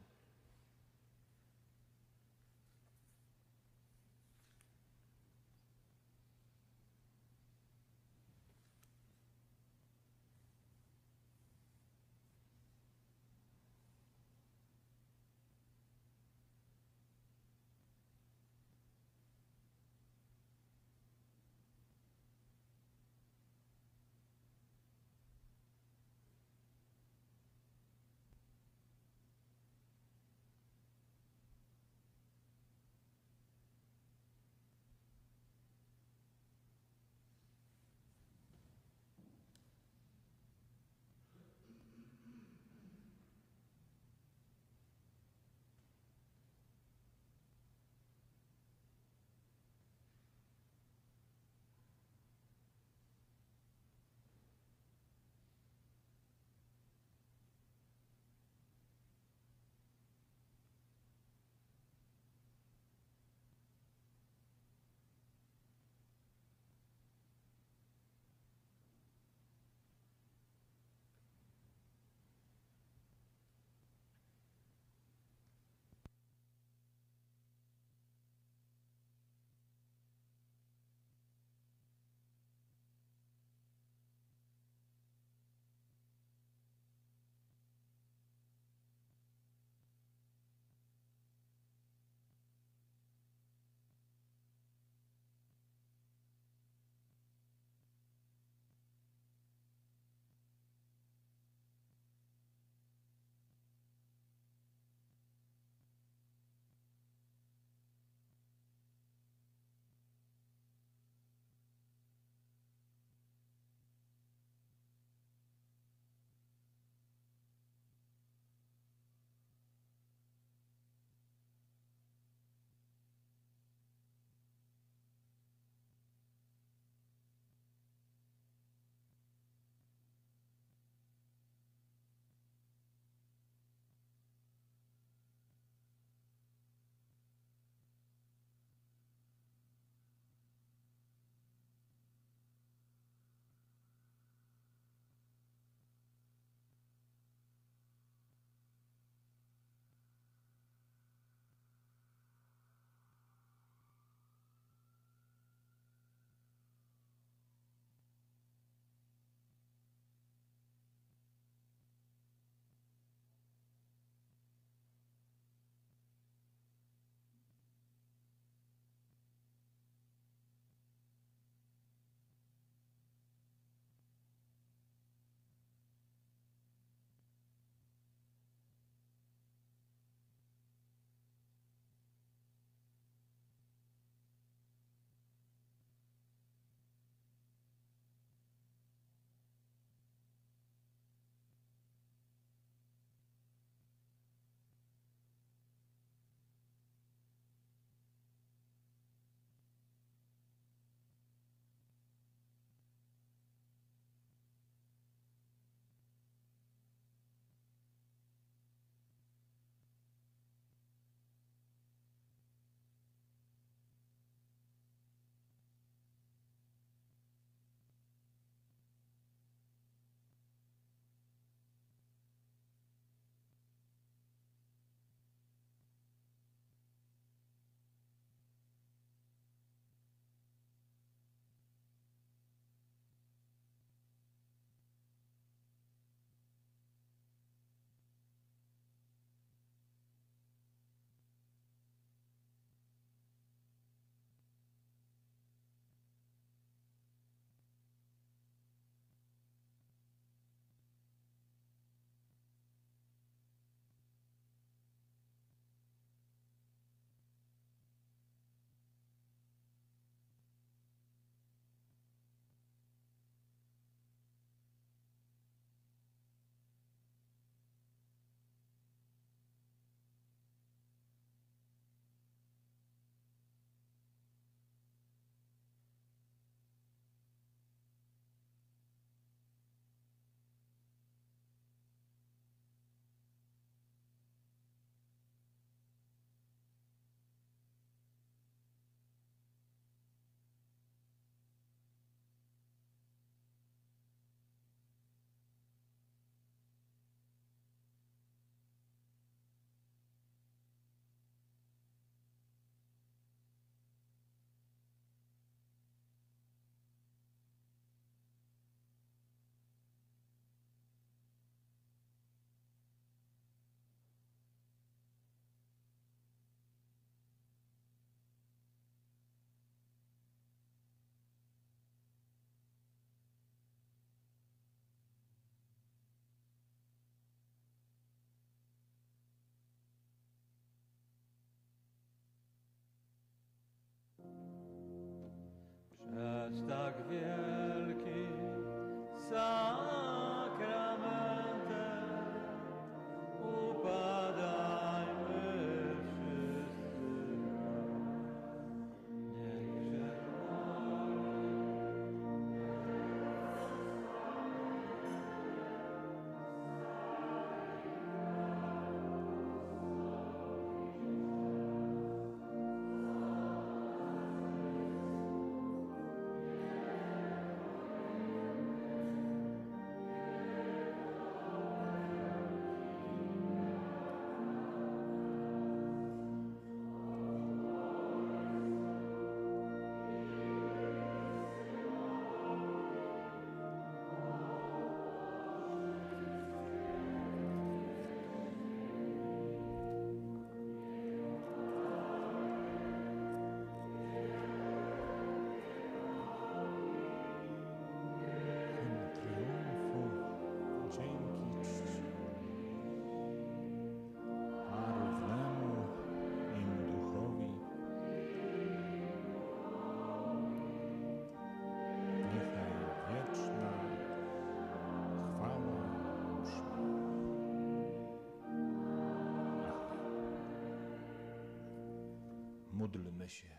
Speaker 5: Módlmy się.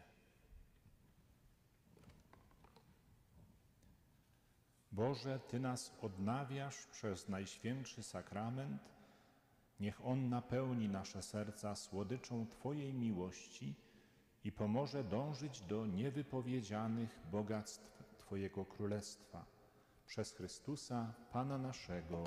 Speaker 5: Boże, Ty nas odnawiasz przez Najświętszy Sakrament. Niech On napełni nasze serca słodyczą Twojej miłości i pomoże dążyć do niewypowiedzianych bogactw Twojego Królestwa. Przez Chrystusa, Pana naszego.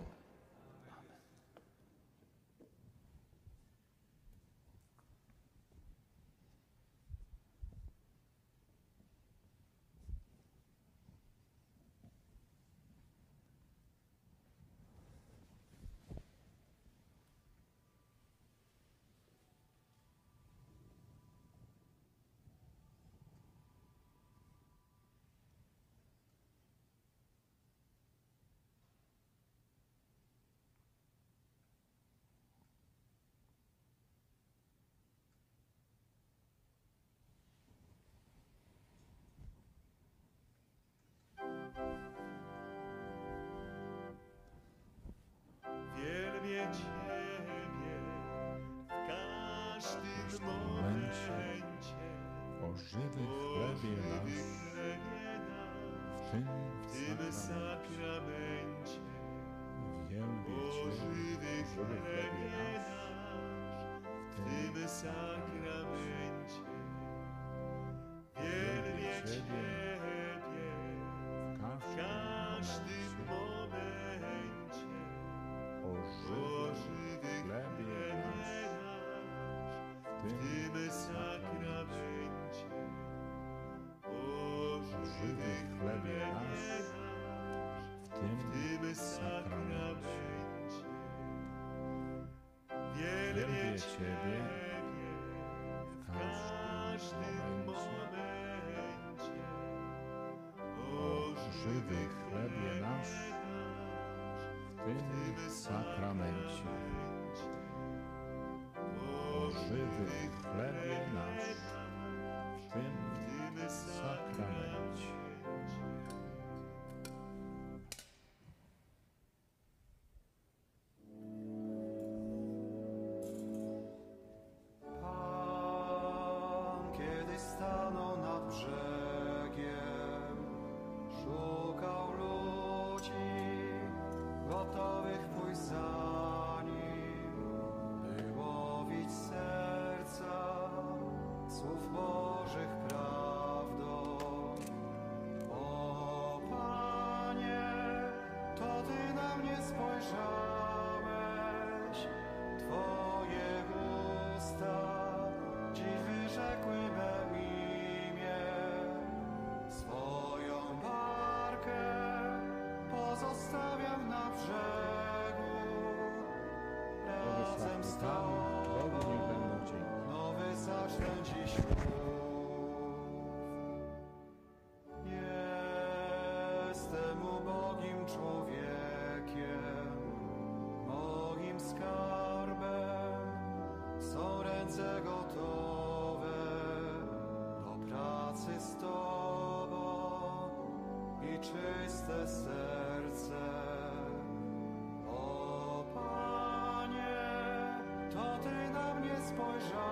Speaker 4: Wielbię Ciebie w każdym
Speaker 5: momencie.
Speaker 4: momencie.
Speaker 5: O żywy chlebie nasz, w tym
Speaker 4: W tym
Speaker 5: sakramencie.
Speaker 4: sakramencie.
Speaker 5: Wielbię
Speaker 4: O
Speaker 5: Cię,
Speaker 4: żywy
Speaker 5: żywy chlebie
Speaker 4: chlebie
Speaker 5: nasz,
Speaker 4: nasz,
Speaker 5: w
Speaker 4: w
Speaker 5: tym
Speaker 4: tym sakramencie. Wielbię Ciebie
Speaker 5: w
Speaker 4: w
Speaker 5: każdym
Speaker 4: każdym
Speaker 5: momencie.
Speaker 4: momencie.
Speaker 5: O
Speaker 4: O
Speaker 5: żywy
Speaker 4: żywy
Speaker 5: chlebie nasz,
Speaker 4: nasz,
Speaker 5: w
Speaker 4: w
Speaker 5: tym
Speaker 4: tym
Speaker 5: sakramencie.
Speaker 4: sakramencie. O żywy chlebie nasz,
Speaker 5: W tym
Speaker 4: w tym
Speaker 5: sakramencie.
Speaker 4: sakramencie.
Speaker 5: Wielbię
Speaker 4: Wielbię
Speaker 5: Ciebie
Speaker 4: Ciebie
Speaker 5: w
Speaker 4: w każdym
Speaker 5: momencie.
Speaker 4: momencie.
Speaker 5: O żywy chlebie nasz, w tym sakramencie. O żywy chlebie nasz, w tym sakramencie.
Speaker 7: Pan kiedyś stanął nad brzegiem, szukał ludzi, gotowych pójść za nim, by łowić serca słów Bożych prawdą. O Panie, to Ty na mnie spojrzałeś, Twoje usta dziś wyrzekły me imię. Swoją barkę pozostawiam na brzegu, razem z
Speaker 5: Bogu niech
Speaker 7: Tobą
Speaker 5: będą dzięki.
Speaker 7: nowy zacznę dziś ruch. Jestem ubogim człowiekiem, moim skarbem są ręce gotowe do pracy z Tobą i czyste serce. O Panie, to Ty na mnie spojrzałeś,